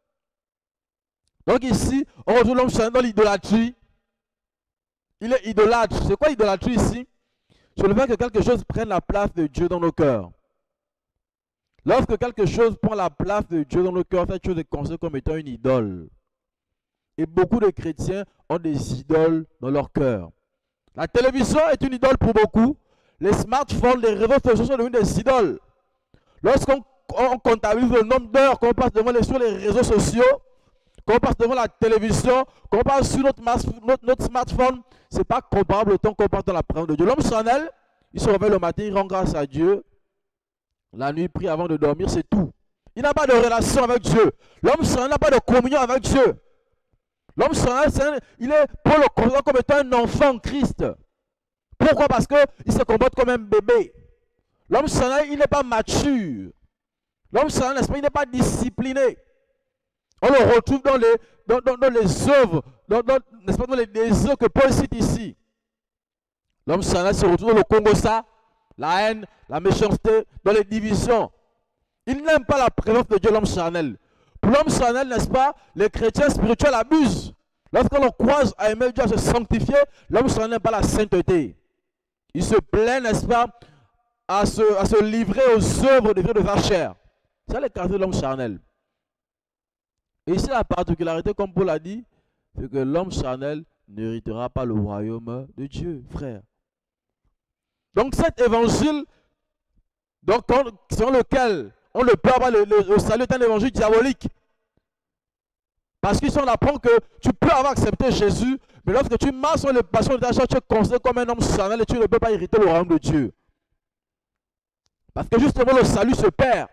Donc ici, on retrouve l'homme charnel dans l'idolâtrie. Il est idolâtre. C'est quoi l'idolâtrie ici? C'est le fait que quelque chose prenne la place de Dieu dans nos cœurs. Lorsque quelque chose prend la place de Dieu dans nos cœurs, cette chose est considérée comme étant une idole. Et beaucoup de chrétiens ont des idoles dans leur cœur. La télévision est une idole pour beaucoup. Les smartphones, les réseaux sociaux sont devenus des idoles. Lorsqu'on on comptabilise le nombre d'heures qu'on passe devant les, sur les réseaux sociaux, qu'on passe devant la télévision, qu'on passe sur notre, notre, notre smartphone, ce n'est pas comparable au temps qu'on passe dans la présence de Dieu. L'homme charnel, il se réveille le matin, il rend grâce à Dieu. La nuit, il prie avant de dormir, c'est tout. Il n'a pas de relation avec Dieu. L'homme charnel n'a pas de communion avec Dieu. L'homme charnel, il est pour le considérer comme étant un enfant en Christ. Pourquoi? Parce qu'il se comporte comme un bébé. L'homme charnel, il n'est pas mature. L'homme charnel, n'est-ce pas, il n'est pas discipliné. On le retrouve dans les, dans, dans, dans les œuvres, dans, dans, n'est-ce pas, dans les désirs que Paul cite ici. L'homme charnel se retrouve dans le Congo-ça, la haine, la méchanceté, dans les divisions. Il n'aime pas la présence de Dieu, l'homme charnel. Pour l'homme charnel, n'est-ce pas, les chrétiens spirituels abusent. Lorsqu'on le croise à aimer Dieu, à se sanctifier, l'homme charnel n'aime pas la sainteté. Il se plaint, n'est-ce pas, à se, à se livrer aux œuvres de Dieu de sa chair. C'est les caractéristiques de l'homme charnel. Et ici, la particularité, comme Paul a dit, c'est que l'homme charnel n'héritera pas le royaume de Dieu, frère. Donc cet évangile, donc, selon lequel on le peut avoir, le, le, le salut est un évangile diabolique. Parce qu'ici on apprend que tu peux avoir accepté Jésus, mais lorsque tu marches sur les passions de ta chair, tu es considéré comme un homme charnel et tu ne peux pas hériter le royaume de Dieu. Parce que justement le salut se perd.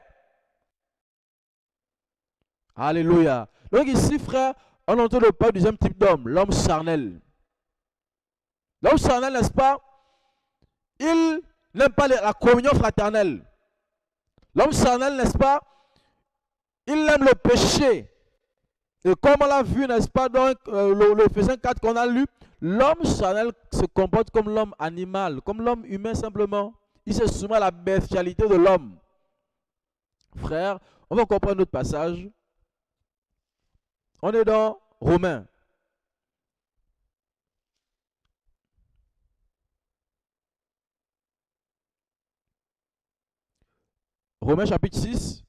Alléluia. Donc ici, frère, on entend le pas du deuxième type d'homme, l'homme charnel. L'homme charnel, n'est-ce pas, il n'aime pas la communion fraternelle. L'homme charnel, n'est-ce pas, il aime le péché. Et comme on l'a vu, n'est-ce pas, dans euh, le, le Éphésiens quatre qu'on a lu, l'homme charnel se comporte comme l'homme animal, comme l'homme humain simplement. Il se soumet à la bestialité de l'homme. Frère, on va comprendre notre passage. On est dans Romains. Romains chapitre six.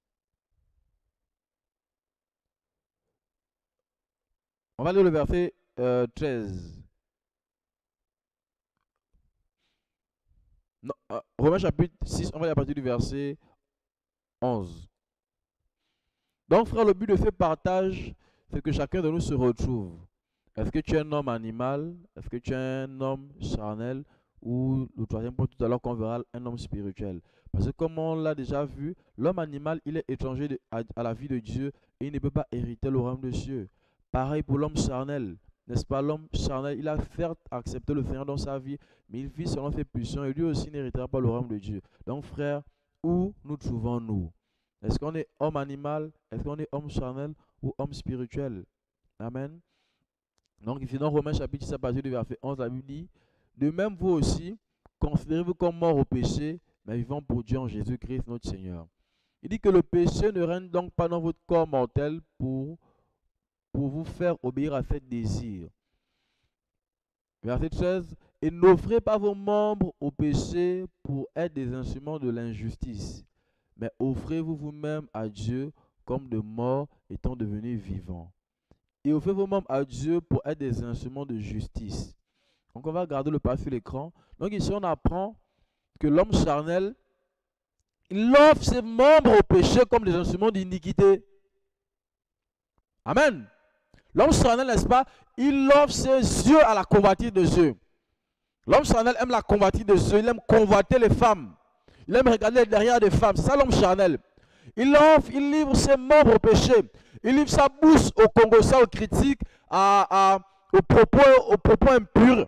On va lire le verset euh, treize. Non, euh, Romains chapitre six, on va lire à partir du verset onze. Donc, frère, le but de ce partage, c'est que chacun de nous se retrouve. Est-ce que tu es un homme animal? Est-ce que tu es un homme charnel? Ou le troisième point tout à l'heure qu'on verra, un homme spirituel. Parce que comme on l'a déjà vu, l'homme animal, il est étranger de, à, à la vie de Dieu et il ne peut pas hériter le royaume des cieux. Pareil pour l'homme charnel, n'est-ce pas? L'homme charnel, il a certes accepté le Seigneur dans sa vie, mais il vit selon ses pulsions et lui aussi n'héritera pas le royaume de Dieu. Donc frère, où nous trouvons-nous? Est-ce qu'on est homme animal? Est-ce qu'on est homme charnel ou homme spirituel? Amen. Donc ici dans Romains chapitre six à partir du verset onze, la Bible dit: de même vous aussi, considérez-vous comme morts au péché, mais vivant pour Dieu en Jésus-Christ notre Seigneur. Il dit que le péché ne règne donc pas dans votre corps mortel pour, pour vous faire obéir à ses désirs. Verset treize, et n'offrez pas vos membres au péché pour être des instruments de l'injustice, mais offrez-vous vous-même à Dieu comme de morts étant devenus vivants. Et offrez vos membres à Dieu pour être des instruments de justice. Donc on va regarder le passage sur l'écran. Donc ici on apprend que l'homme charnel, il offre ses membres au péché comme des instruments d'iniquité. Amen. L'homme charnel, n'est-ce pas, il offre ses yeux à la convoitise de Dieu. L'homme charnel aime la convoitise de Dieu, il aime convoiter les femmes. Il aime regarder derrière des femmes. C'est ça l'homme charnel. Il offre, il livre ses membres au péché. Il livre sa bouche au congossat, aux critiques, à, à, aux, propos, aux propos impurs.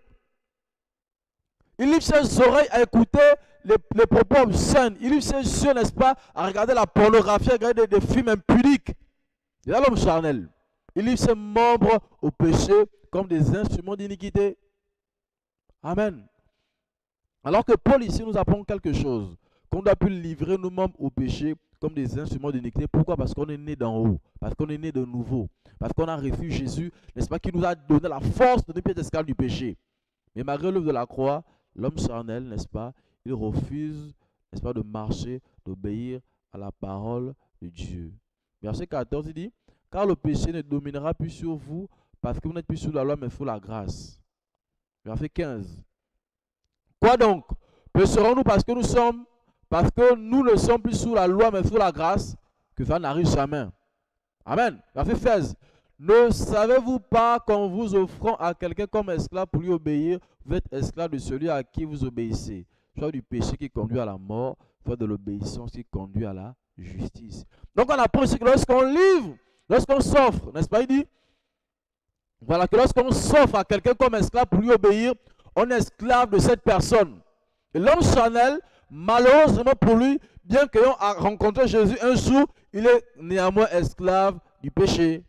Il livre ses oreilles à écouter les, les propos obscènes. Il livre ses yeux, n'est-ce pas, à regarder la pornographie, à regarder des, des films impudiques. C'est là l'homme charnel. Il livre ses membres au péché comme des instruments d'iniquité. Amen. Alors que Paul ici nous apprend quelque chose. Qu'on doit plus livrer nos membres au péché comme des instruments d'iniquité. Pourquoi? Parce qu'on est né d'en haut. Parce qu'on est né de nouveau. Parce qu'on a reçu Jésus, n'est-ce pas, qui nous a donné la force de ne plus être esclave du péché. Mais malgré l'œuvre de la croix, l'homme charnel, n'est-ce pas, il refuse, n'est-ce pas, de marcher, d'obéir à la parole de Dieu. Verset quatorze, il dit: car le péché ne dominera plus sur vous, parce que vous n'êtes plus sous la loi, mais sous la grâce. Verset quinze. Quoi donc? Pécherons-nous parce que nous sommes, parce que nous ne sommes plus sous la loi, mais sous la grâce? Que ça n'arrive jamais. Amen. Verset seize. Ne savez-vous pas qu'en vous offrant à quelqu'un comme esclave pour lui obéir, vous êtes esclave de celui à qui vous obéissez, soit du péché qui conduit à la mort, soit de l'obéissance qui conduit à la justice. Donc on apprend ici que lorsqu'on livre, lorsqu'on s'offre, n'est-ce pas, il dit, voilà, que lorsqu'on s'offre à quelqu'un comme esclave pour lui obéir, on est esclave de cette personne. Et l'homme charnel, malheureusement pour lui, bien qu'ayant rencontré Jésus un jour, il est néanmoins esclave du péché.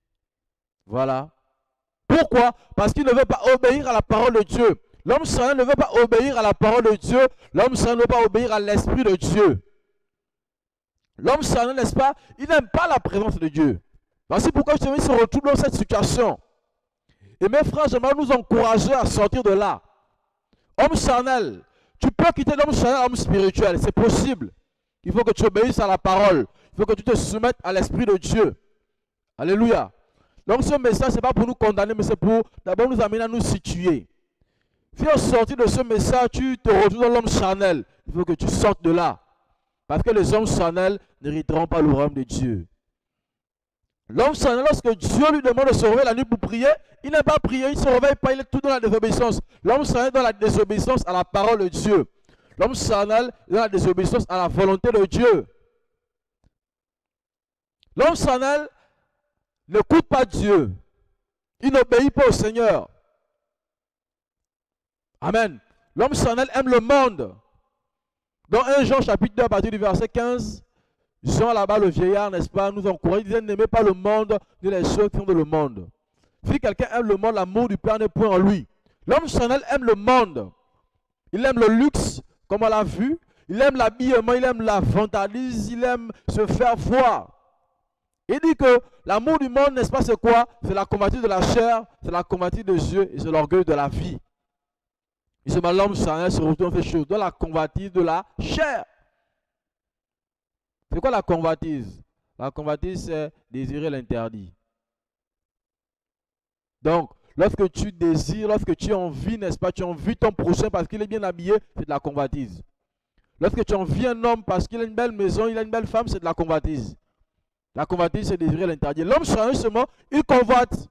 Voilà. Pourquoi? Parce qu'il ne veut pas obéir à la parole de Dieu. L'homme charnel ne veut pas obéir à la parole de Dieu. L'homme charnel ne veut pas obéir à l'Esprit de Dieu. L'homme charnel, n'est-ce pas, il n'aime pas la présence de Dieu. Voici pourquoi je se retrouve dans cette situation. Et mes frères, j'aimerais nous encourager à sortir de là. Homme charnel, tu peux quitter l'homme charnel à l'homme spirituel, c'est possible. Il faut que tu obéisses à la parole. Il faut que tu te soumettes à l'Esprit de Dieu. Alléluia. Donc ce message, ce n'est pas pour nous condamner, mais c'est pour d'abord nous amener à nous situer. Si au sortir de ce message, tu te retrouves dans l'homme charnel, il faut que tu sortes de là. Parce que les hommes charnels n'hériteront pas le royaume de Dieu. L'homme charnel, lorsque Dieu lui demande de se réveiller la nuit pour prier, il n'a pas prié, il ne se réveille pas, il est tout dans la désobéissance. L'homme charnel est dans la désobéissance à la parole de Dieu. L'homme charnel est dans la désobéissance à la volonté de Dieu. L'homme charnel n'écoute pas Dieu. Il n'obéit pas au Seigneur. Amen. L'homme charnel aime le monde. Dans un Jean chapitre deux, à partir du verset quinze, Jean là-bas, le vieillard, n'est-ce pas, nous encourage, il disait: n'aimez pas le monde, ni les choses qui sont dans le monde. Si quelqu'un aime le monde, l'amour du Père n'est point en lui. L'homme charnel aime le monde. Il aime le luxe, comme on l'a vu. Il aime l'habillement, il aime la vantardise, il aime se faire voir. Il dit que l'amour du monde, n'est-ce pas, c'est quoi? C'est la convoitise de la chair, c'est la convoitise de Dieu et c'est l'orgueil de la vie. Et ce l'homme charnel se retrouve dans ces choses, dans la convoitise de la chair. C'est quoi la convoitise? La convoitise, c'est désirer l'interdit. Donc, lorsque tu désires, lorsque tu as envie, n'est-ce pas, tu as envie ton prochain parce qu'il est bien habillé, c'est de la convoitise. Lorsque tu envies un homme parce qu'il a une belle maison, il a une belle femme, c'est de la convoitise. La convoitise, c'est désirer l'interdit. L'homme charnel, justement, il convoite.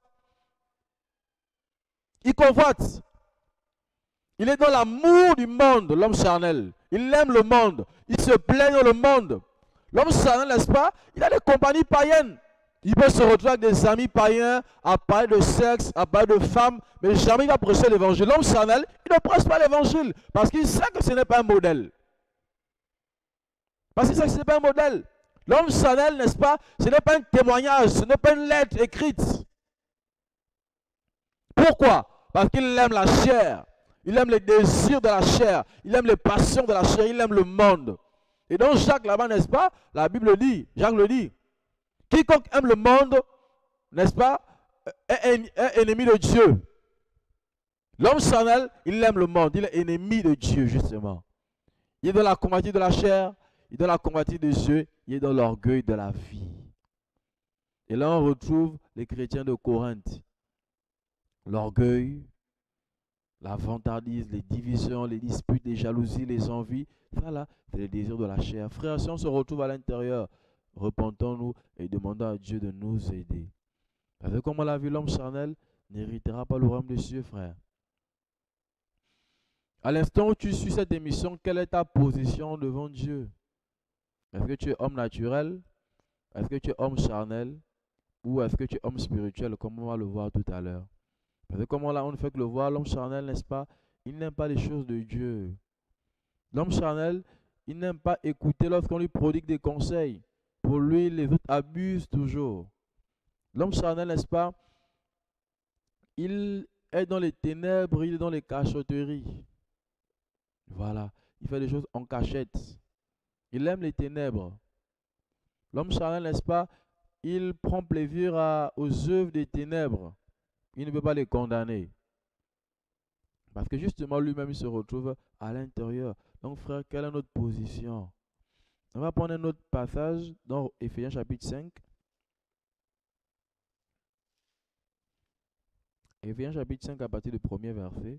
Il convoite. Il est dans l'amour du monde, l'homme charnel. Il aime le monde. Il se plaint dans le monde. L'homme charnel, n'est-ce pas? Il a des compagnies païennes. Il peut se retrouver avec des amis païens à parler de sexe, à parler de femmes, mais jamais il va prêcher l'évangile. L'homme charnel, il ne prêche pas l'évangile parce qu'il sait que ce n'est pas un modèle. Parce qu'il sait que ce n'est pas un modèle. L'homme charnel, n'est-ce pas? Ce n'est pas un témoignage, ce n'est pas une lettre écrite. Pourquoi? Parce qu'il aime la chair. Il aime les désirs de la chair. Il aime les passions de la chair. Il aime le monde. Et donc Jacques là-bas, n'est-ce pas? La Bible dit, Jacques le dit. Quiconque aime le monde, n'est-ce pas, est, est ennemi de Dieu. L'homme charnel, il aime le monde. Il est ennemi de Dieu, justement. Il est dans la convoitise de la chair. Il est dans la convoitise de Dieu. Il est dans l'orgueil de la vie. Et là, on retrouve les chrétiens de Corinthe. L'orgueil, la vantardise, les divisions, les disputes, les jalousies, les envies. Ça là, c'est les désirs de la chair. Frères, si on se retrouve à l'intérieur, repentons-nous et demandons à Dieu de nous aider. Parce que comme on l'a vu, l'homme charnel n'héritera pas le royaume des cieux, frère. À l'instant où tu suis cette émission, quelle est ta position devant Dieu? Est-ce que tu es homme naturel? Est-ce que tu es homme charnel? Ou est-ce que tu es homme spirituel, comme on va le voir tout à l'heure? Parce que comme on, on ne fait que le voir, l'homme charnel, n'est-ce pas? Il n'aime pas les choses de Dieu. L'homme charnel, il n'aime pas écouter lorsqu'on lui prodigue des conseils. Pour lui, les autres abusent toujours. L'homme charnel, n'est-ce pas? Il est dans les ténèbres, il est dans les cachotteries. Voilà. Il fait des choses en cachette. Il aime les ténèbres. L'homme charnel, n'est-ce pas? Il prend plaisir à, aux œuvres des ténèbres. Il ne peut pas les condamner. Parce que justement, lui-même, il se retrouve à l'intérieur. Donc, frère, quelle est notre position? On va prendre un autre passage dans Éphésiens chapitre cinq. Éphésiens chapitre cinq à partir du premier verset.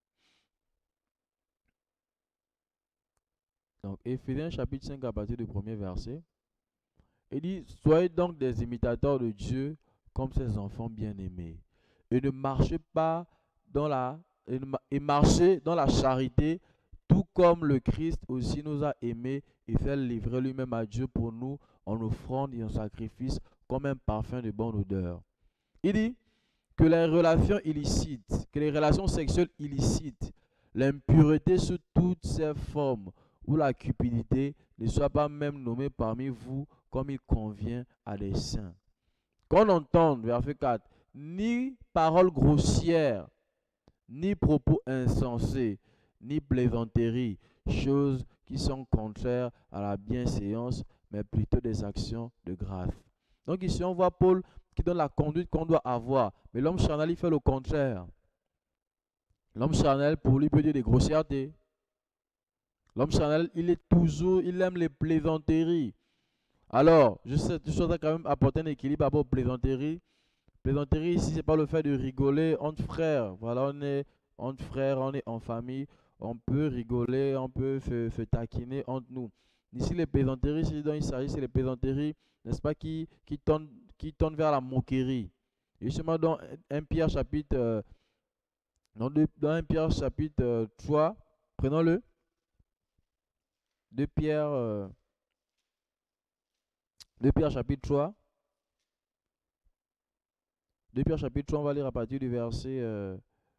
Donc, Éphésiens chapitre cinq à partir du premier verset. Il dit, soyez donc des imitateurs de Dieu comme ses enfants bien-aimés. Et ne marchez pas dans la, et marchez dans la charité, tout comme le Christ aussi nous a aimés et fait livrer lui-même à Dieu pour nous en offrande et en sacrifice comme un parfum de bonne odeur. Il dit que les relations illicites, que les relations sexuelles illicites, l'impureté sous toutes ses formes ou la cupidité ne soient pas même nommées parmi vous comme il convient à des saints. Qu'on entende, verset quatre, ni paroles grossières, ni propos insensés, ni plaisanteries, choses qui sont contraires à la bienséance, mais plutôt des actions de grâce. Donc ici, on voit Paul qui donne la conduite qu'on doit avoir. Mais l'homme charnel, il fait le contraire. L'homme charnel, pour lui, peut dire des grossièretés. L'homme charnel, il est toujours, il aime les plaisanteries. Alors, je sais, je souhaite quand même apporter un équilibre par rapport aux plaisanteries. Plaisanterie ici, c'est pas le fait de rigoler entre frères. Voilà, on est entre frères, on est en famille. On peut rigoler, on peut se, se taquiner entre nous. Ici, les plaisanteries, ce dont il s'agit, c'est les plaisanteries, n'est-ce pas, qui, qui, tendent, qui tendent vers la moquerie. Et justement, dans un Pierre chapitre, euh, dans, deux, dans un Pierre chapitre euh, trois, prenons-le. deux Pierre, euh, deux Pierre chapitre trois. deux Pierre chapitre trois, on va lire à partir du verset... Euh,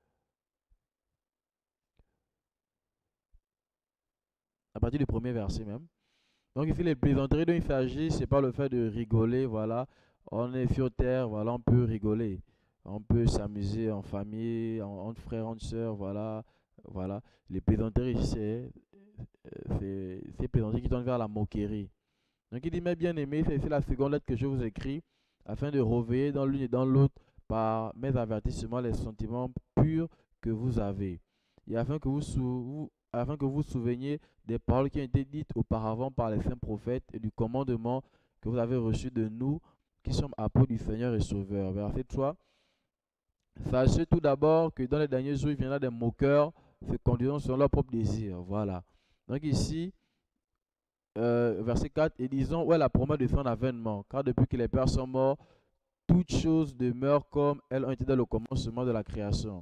à partir du premier verset même. Donc ici, les plaisanteries dont il s'agit, ce n'est pas le fait de rigoler, voilà. On est sur terre, voilà, on peut rigoler. On peut s'amuser en famille, en, entre frères, entre sœurs, voilà. Voilà. Les plaisanteries, c'est ces plaisanteries qui tendent vers la moquerie. Donc il dit, mes bien-aimés, c'est la seconde lettre que je vous écris, afin de réveiller dans l'une et dans l'autre par mes avertissements les sentiments purs que vous avez. Et afin que vous, vous afin que vous vous souveniez des paroles qui ont été dites auparavant par les saints prophètes et du commandement que vous avez reçu de nous qui sommes apôtres du Seigneur et Sauveur. Verset trois. Sachez tout d'abord que dans les derniers jours, il viendra des moqueurs se conduisant selon leur propre désir. Voilà. Donc ici, euh, verset quatre, et disons, où est la promesse de son avènement? Car depuis que les pères sont morts, toutes choses demeurent comme elles ont été dans le commencement de la création.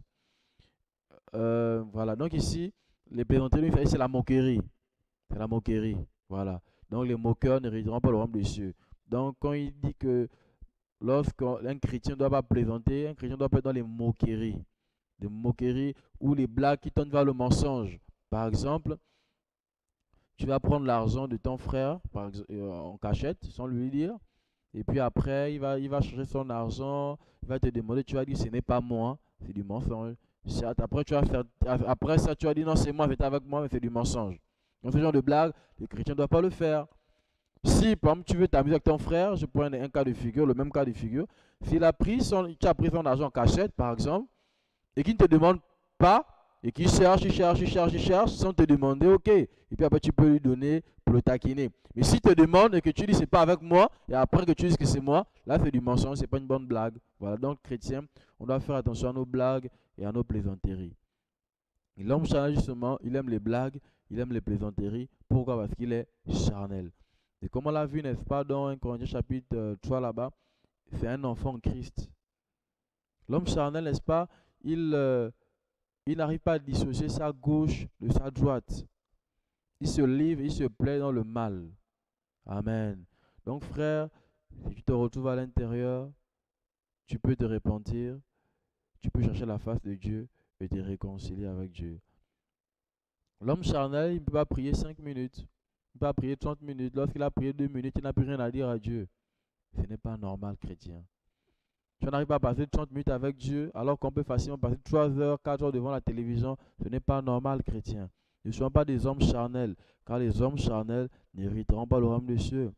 Euh, voilà. Donc ici, les plaisanteries, c'est la moquerie. C'est la moquerie. Voilà. Donc les moqueurs n'hériteront pas le royaume des cieux. Donc quand il dit que lorsqu'un chrétien ne doit pas plaisanter, un chrétien ne doit pas être dans les moqueries. Des moqueries ou les blagues qui tendent vers le mensonge. Par exemple, tu vas prendre l'argent de ton frère par exemple, en cachette, sans lui dire. Et puis après, il va, il va chercher son argent. Il va te demander, tu vas dire, ce n'est pas moi. C'est du mensonge. Après, tu vas faire, après ça, tu vas dire, non, c'est moi, c'est avec moi, mais c'est du mensonge. Donc ce genre de blague, le chrétien ne doit pas le faire. Si, par exemple, tu veux t'amuser avec ton frère, je prends un, un cas de figure, le même cas de figure. S'il a pris son, tu as pris son argent en cachette, par exemple, et qu'il ne te demande pas, et qu'il cherche, il cherche, il cherche, il cherche, sans te demander, ok. Et puis après, tu peux lui donner pour le taquiner. Mais s'il te demande et que tu dis, c'est pas avec moi, et après que tu dis que c'est moi, là, c'est du mensonge, c'est pas une bonne blague. Voilà, donc, chrétien, on doit faire attention à nos blagues et à nos plaisanteries. L'homme charnel, justement, il aime les blagues, il aime les plaisanteries. Pourquoi? Parce qu'il est charnel. Et comme on l'a vu, n'est-ce pas, dans un Corinthiens chapitre euh, trois là-bas, c'est un enfant en Christ. L'homme charnel, n'est-ce pas, il, euh, il n'arrive pas à dissocier sa gauche de sa droite. Il se livre, il se plaît dans le mal. Amen. Donc frère, si tu te retrouves à l'intérieur, tu peux te repentir, tu peux chercher la face de Dieu et te réconcilier avec Dieu. L'homme charnel, il ne peut pas prier cinq minutes. Il ne peut pas prier trente minutes. Lorsqu'il a prié deux minutes, il n'a plus rien à dire à Dieu. Ce n'est pas normal, chrétien. Tu n'arrives pas à passer trente minutes avec Dieu, alors qu'on peut facilement passer trois heures, quatre heures devant la télévision. Ce n'est pas normal, chrétien. Ne soyons pas des hommes charnels, car les hommes charnels n'hériteront pas le royaume des cieux.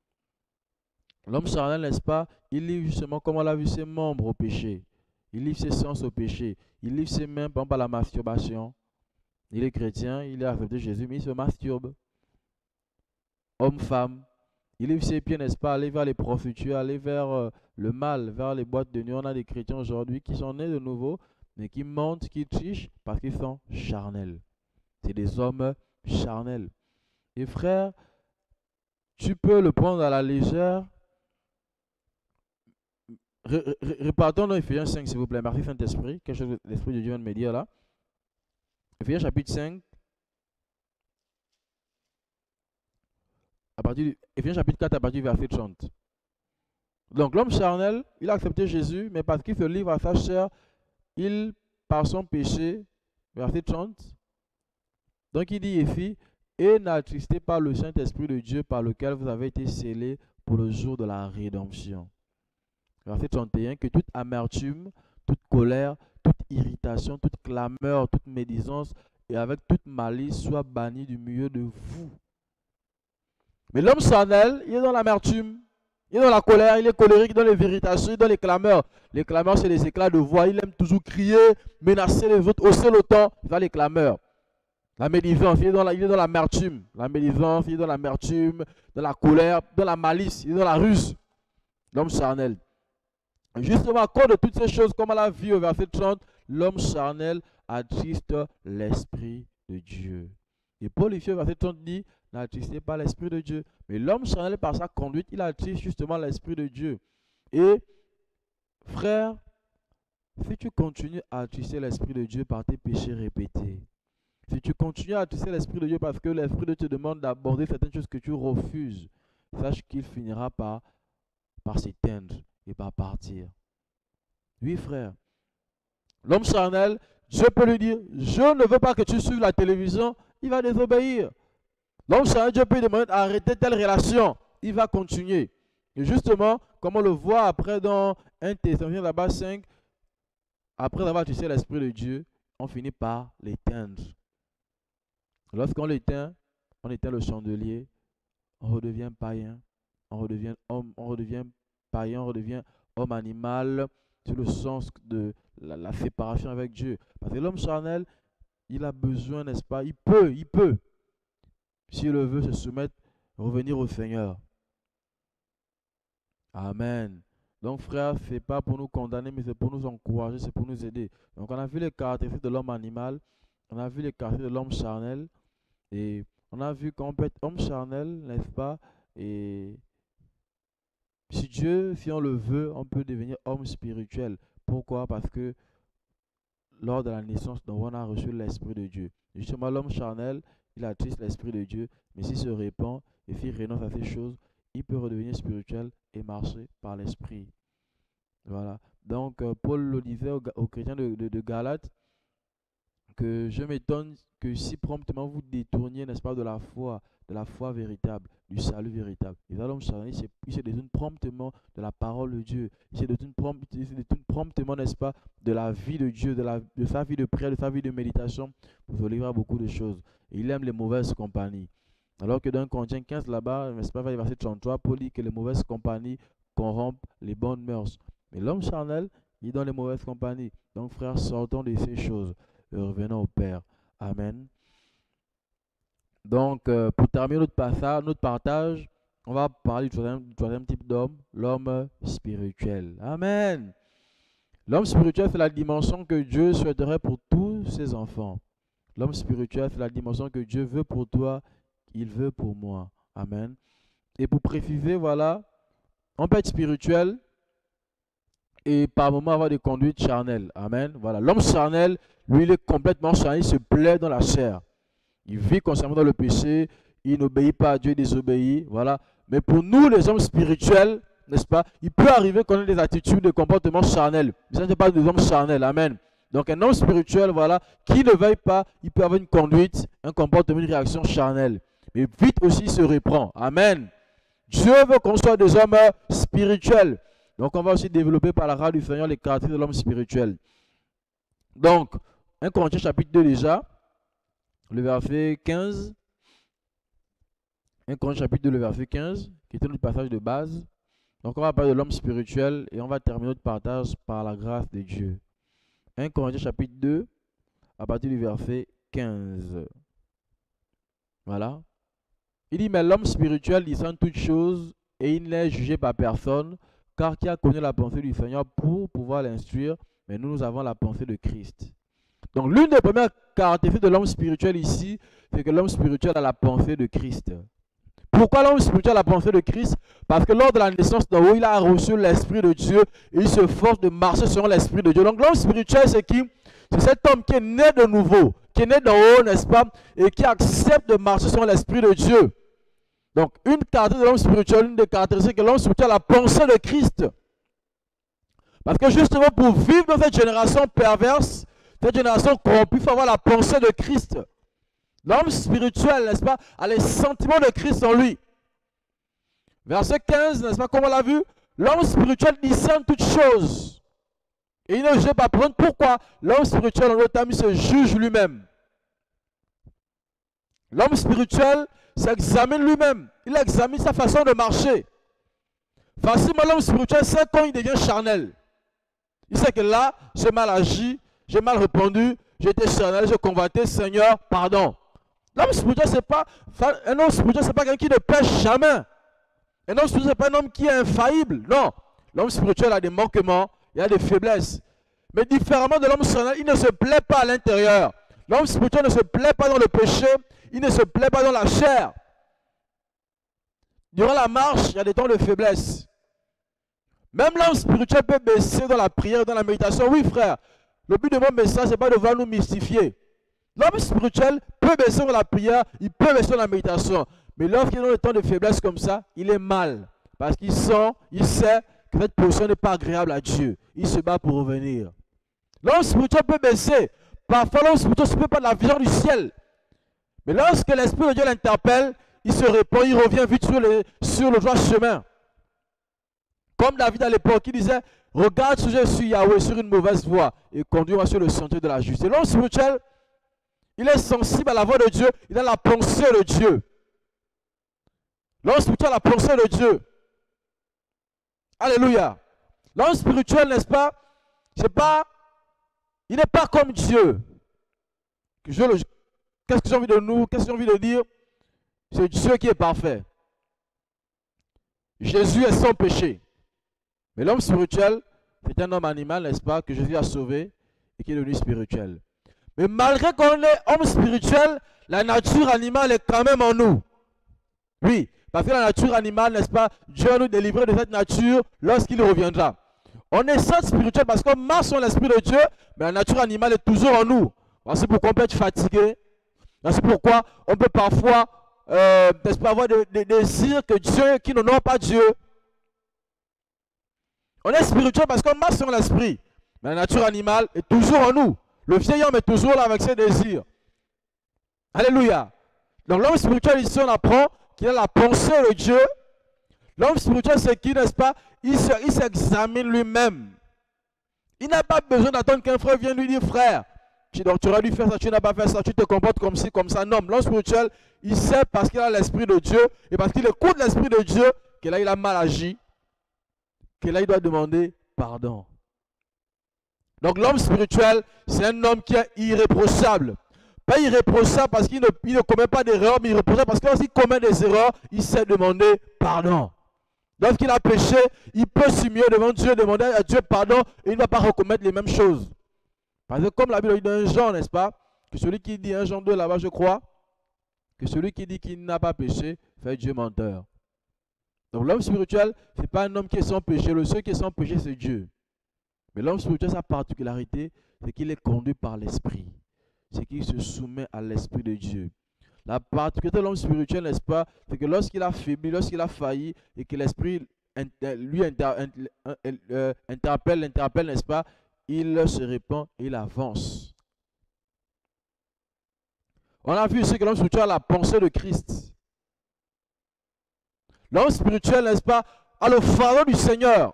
L'homme charnel, n'est-ce pas, il livre justement, comme on l'a vu, ses membres au péché. Il livre ses sens au péché. Il livre ses mains, par exemple, à la masturbation. Il est chrétien, il a accepté Jésus, mais il se masturbe. Homme-femme. Il livre ses pieds, n'est-ce pas, aller vers les prostituées, aller vers euh, le mal, vers les boîtes de nuit. On a des chrétiens aujourd'hui qui sont nés de nouveau, mais qui mentent, qui trichent, parce qu'ils sont charnels. C'est des hommes charnels. Et frère, tu peux le prendre à la légère. Repartons dans Ephésiens cinq, s'il vous plaît. Merci Saint-Esprit. Quelque chose que l'Esprit de Dieu vient de me dire là. Ephésiens chapitre cinq. À partir du Ephésiens chapitre quatre, à partir du verset trente. Donc l'homme charnel, il a accepté Jésus, mais parce qu'il se livre à sa chair, il, par son péché, verset trente, donc il dit, Éphi, et n'attristez pas le Saint-Esprit de Dieu par lequel vous avez été scellés pour le jour de la rédemption. Verset trente et un, que toute amertume, toute colère, toute irritation, toute clameur, toute médisance et avec toute malice soit bannie du milieu de vous. Mais l'homme charnel, il est dans l'amertume, il est dans la colère, il est colérique, dans les irritations, il est dans les clameurs. Les clameurs, c'est les éclats de voix. Il aime toujours crier, menacer les autres, hausser le ton. Il va les clameurs. La médisance, il est dans l'amertume. La, la médisance, il est dans l'amertume, dans la colère, dans la malice, il est dans la ruse. L'homme charnel. Justement, à cause de toutes ces choses, comme on l'a vu au verset trente, l'homme charnel attriste l'Esprit de Dieu. Et Paul, ici, au verset trente, dit, n'attristez pas l'Esprit de Dieu. Mais l'homme charnel, par sa conduite, il attriste justement l'Esprit de Dieu. Et, frère, si tu continues à attrister l'Esprit de Dieu par tes péchés répétés, si tu continues à attrister l'Esprit de Dieu parce que l'Esprit de Dieu te demande d'aborder certaines choses que tu refuses, sache qu'il finira par, par s'éteindre et par partir. Oui, frère. L'homme charnel, Dieu peut lui dire, je ne veux pas que tu suives la télévision, il va désobéir. L'homme charnel, Dieu peut lui demander d'arrêter telle relation, il va continuer. Et justement, comme on le voit après dans un Thessaloniciens là-bas cinq, après avoir attristé l'Esprit de Dieu, on finit par l'éteindre. Lorsqu'on l'éteint, on éteint le chandelier, on redevient païen, on redevient homme, on redevient païen, on redevient homme animal. C'est le sens de la, la séparation avec Dieu. Parce que l'homme charnel, il a besoin, n'est-ce pas? Il peut, il peut, s'il le veut, se soumettre, revenir au Seigneur. Amen. Donc, frère, ce n'est pas pour nous condamner, mais c'est pour nous encourager, c'est pour nous aider. Donc, on a vu les caractéristiques de l'homme animal, on a vu les caractéristiques de l'homme charnel, et on a vu qu'on peut être homme charnel, n'est-ce pas? Et si Dieu, si on le veut, on peut devenir homme spirituel. Pourquoi? Parce que lors de la naissance, on a reçu l'Esprit de Dieu. Justement, l'homme charnel, il attriste l'Esprit de Dieu, mais s'il se répand et s'il renonce à ces choses, il peut redevenir spirituel et marcher par l'Esprit. Voilà. Donc, euh, Paul le disait aux, aux chrétiens de, de, de Galate, que je m'étonne que si promptement vous détourniez, n'est-ce pas, de la foi, de la foi véritable, du salut véritable. Et là, l'homme charnel, il se détourne promptement de la parole de Dieu. Il se détourne, prompt, il se détourne promptement, n'est-ce pas, de la vie de Dieu, de, la, de sa vie de prière, de sa vie de méditation, pour se livrer à beaucoup de choses. Et il aime les mauvaises compagnies. Alors que dans Corinthiens quinze, là-bas, n'est-ce pas, verset trente-trois, Paul dit que les mauvaises compagnies corrompent les bonnes mœurs. Mais l'homme charnel, il est dans les mauvaises compagnies. Donc, frères, sortons de ces choses et revenons au Père. Amen. Donc, euh, pour terminer notre passage, notre partage, on va parler du troisième, du troisième type d'homme, l'homme spirituel. Amen. L'homme spirituel, c'est la dimension que Dieu souhaiterait pour tous ses enfants. L'homme spirituel, c'est la dimension que Dieu veut pour toi, qu'il veut pour moi. Amen. Et pour préciser, voilà, on peut être spirituel et par moments avoir des conduites charnelles. Amen. Voilà. L'homme charnel, lui, il est complètement charnel, il se plaît dans la chair. Il vit constamment dans le péché, il n'obéit pas à Dieu, il désobéit. Voilà. Mais pour nous, les hommes spirituels, n'est-ce pas, il peut arriver qu'on ait des attitudes, des comportements charnels. Mais ça n'est pas des hommes charnels. Amen. Donc un homme spirituel, voilà, qui ne veille pas, il peut avoir une conduite, un comportement, une réaction charnelle. Mais vite aussi, il se reprend. Amen. Dieu veut qu'on soit des hommes spirituels. Donc on va aussi développer par la grâce du Seigneur les caractéristiques de l'homme spirituel. Donc, un Corinthiens chapitre deux déjà, le verset quinze. un Corinthiens chapitre deux, le verset quinze, qui était notre passage de base. Donc on va parler de l'homme spirituel et on va terminer notre partage par la grâce de Dieu. un Corinthiens chapitre deux, à partir du verset quinze. Voilà. Il dit, mais l'homme spirituel discerne toutes choses et il n'est jugé par personne, car qui a connu la pensée du Seigneur pour pouvoir l'instruire, mais nous, nous avons la pensée de Christ. Donc l'une des premières caractéristiques de l'homme spirituel ici, c'est que l'homme spirituel a la pensée de Christ. Pourquoi l'homme spirituel a la pensée de Christ? Parce que lors de la naissance d'en haut, il a reçu l'Esprit de Dieu et il se force de marcher selon l'Esprit de Dieu. Donc l'homme spirituel, c'est qui? C'est cet homme qui est né de nouveau, qui est né d'en haut, n'est-ce pas? Et qui accepte de marcher selon l'Esprit de Dieu. Donc une caractéristique de l'homme spirituel, une des caractéristiques de l'homme spirituel a la pensée de Christ. Parce que justement pour vivre dans cette génération perverse, cette génération corrompue, il faut avoir la pensée de Christ. L'homme spirituel, n'est-ce pas, a les sentiments de Christ en lui. Verset quinze, n'est-ce pas, comme on l'a vu, l'homme spirituel discerne toutes choses. Et il ne juge pas. Pourquoi? L'homme spirituel, en d'autres termes, il se juge lui-même. L'homme spirituel s'examine lui-même. Il examine sa façon de marcher. Facilement, l'homme spirituel sait quand il devient charnel. Il sait que là, j'ai mal agi, j'ai mal répondu, j'ai été charnel, j'ai convoité, Seigneur, pardon. L'homme spirituel, c'est pas, un homme spirituel, c'est pas quelqu'un qui ne pêche jamais. Un homme spirituel, c'est pas un homme qui est infaillible. Non. L'homme spirituel a des manquements, il a des faiblesses. Mais différemment de l'homme charnel, il ne se plaît pas à l'intérieur. L'homme spirituel ne se plaît pas dans le péché, il ne se plaît pas dans la chair. Durant la marche, il y a des temps de faiblesse. Même l'homme spirituel peut baisser dans la prière, dans la méditation. Oui, frère, le but de mon message, ce n'est pas de vouloir nous mystifier. L'homme spirituel peut baisser dans la prière, il peut baisser dans la méditation. Mais lorsqu'il est dans le temps de faiblesse comme ça, il est mal. Parce qu'il sent, il sait que cette position n'est pas agréable à Dieu. Il se bat pour revenir. L'homme spirituel peut baisser. Parfois, l'homme spirituel ne se peut pas de la vision du ciel. Mais lorsque l'Esprit de Dieu l'interpelle, il se répand, il revient vite sur le, sur le droit chemin. Comme David à l'époque, il disait, regarde si je suis Yahweh sur une mauvaise voie et conduis-moi sur le sentier de la justice. L'homme spirituel, il est sensible à la voix de Dieu, il a la pensée de Dieu. L'homme spirituel a la pensée de Dieu. Alléluia. L'homme spirituel, n'est-ce pas, c'est pas, il n'est pas comme Dieu. qu'est-ce que j'ai envie de nous, qu'est-ce que j'ai envie de dire? C'est Dieu qui est parfait. Jésus est sans péché. Mais l'homme spirituel, c'est un homme animal, n'est-ce pas, que Jésus a sauvé et qui est devenu spirituel. Mais malgré qu'on est homme spirituel, la nature animale est quand même en nous. Oui, parce que la nature animale, n'est-ce pas, Dieu va nous délivrer de cette nature lorsqu'il reviendra. On est certes spirituel parce qu'on marche sur l'esprit de Dieu, mais la nature animale est toujours en nous. C'est pourquoi on peut être fatigué. C'est pourquoi on peut parfois, euh, n'est-ce pas, avoir des, des désirs que Dieu, qui n'honorent pas Dieu. On est spirituel parce qu'on marche sur l'esprit. Mais la nature animale est toujours en nous. Le vieil homme est toujours là avec ses désirs. Alléluia. Donc l'homme spirituel, ici, on apprend qu'il a la pensée de Dieu. L'homme spirituel, c'est qui, n'est-ce pas? Il s'examine lui-même. Il n'a pas besoin d'attendre qu'un frère vienne lui dire, frère, tu, donc, tu aurais dû faire ça, tu n'as pas fait ça, tu te comportes comme ci, comme ça. Non, l'homme spirituel, il sait parce qu'il a l'esprit de Dieu et parce qu'il écoute l'esprit de Dieu que là, il a mal agi, que là, il doit demander pardon. Donc l'homme spirituel, c'est un homme qui est irréprochable. Pas irréprochable parce qu'il ne, il ne commet pas d'erreurs, mais irréprochable parce que lorsqu'il commet des erreurs, il sait demander pardon. Lorsqu'il a péché, il peut s'humilier devant Dieu, demander à Dieu pardon et il ne va pas recommettre les mêmes choses. Parce que comme la Bible dit dans Jean, n'est-ce pas, que celui qui dit, un Jean deux là-bas je crois, que celui qui dit qu'il n'a pas péché fait Dieu menteur. Donc l'homme spirituel, ce n'est pas un homme qui est sans péché, le seul qui est sans péché c'est Dieu. Mais l'homme spirituel, sa particularité, c'est qu'il est conduit par l'esprit. C'est qu'il se soumet à l'esprit de Dieu. La particularité de l'homme spirituel, n'est-ce pas, c'est que lorsqu'il a faibli, lorsqu'il a failli, et que l'esprit lui inter, euh, interpelle, l'interpelle, n'est-ce pas, il se répand et il avance. On a vu ici que l'homme spirituel a la pensée de Christ. L'homme spirituel, n'est-ce pas, a le fardeau du Seigneur.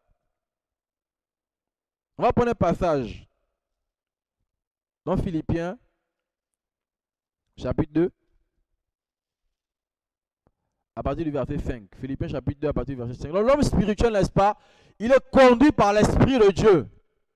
On va prendre un passage dans Philippiens, chapitre deux, à partir du verset cinq. Philippiens, chapitre deux, à partir du verset cinq. L'homme spirituel, n'est-ce pas, il est conduit par l'Esprit de Dieu.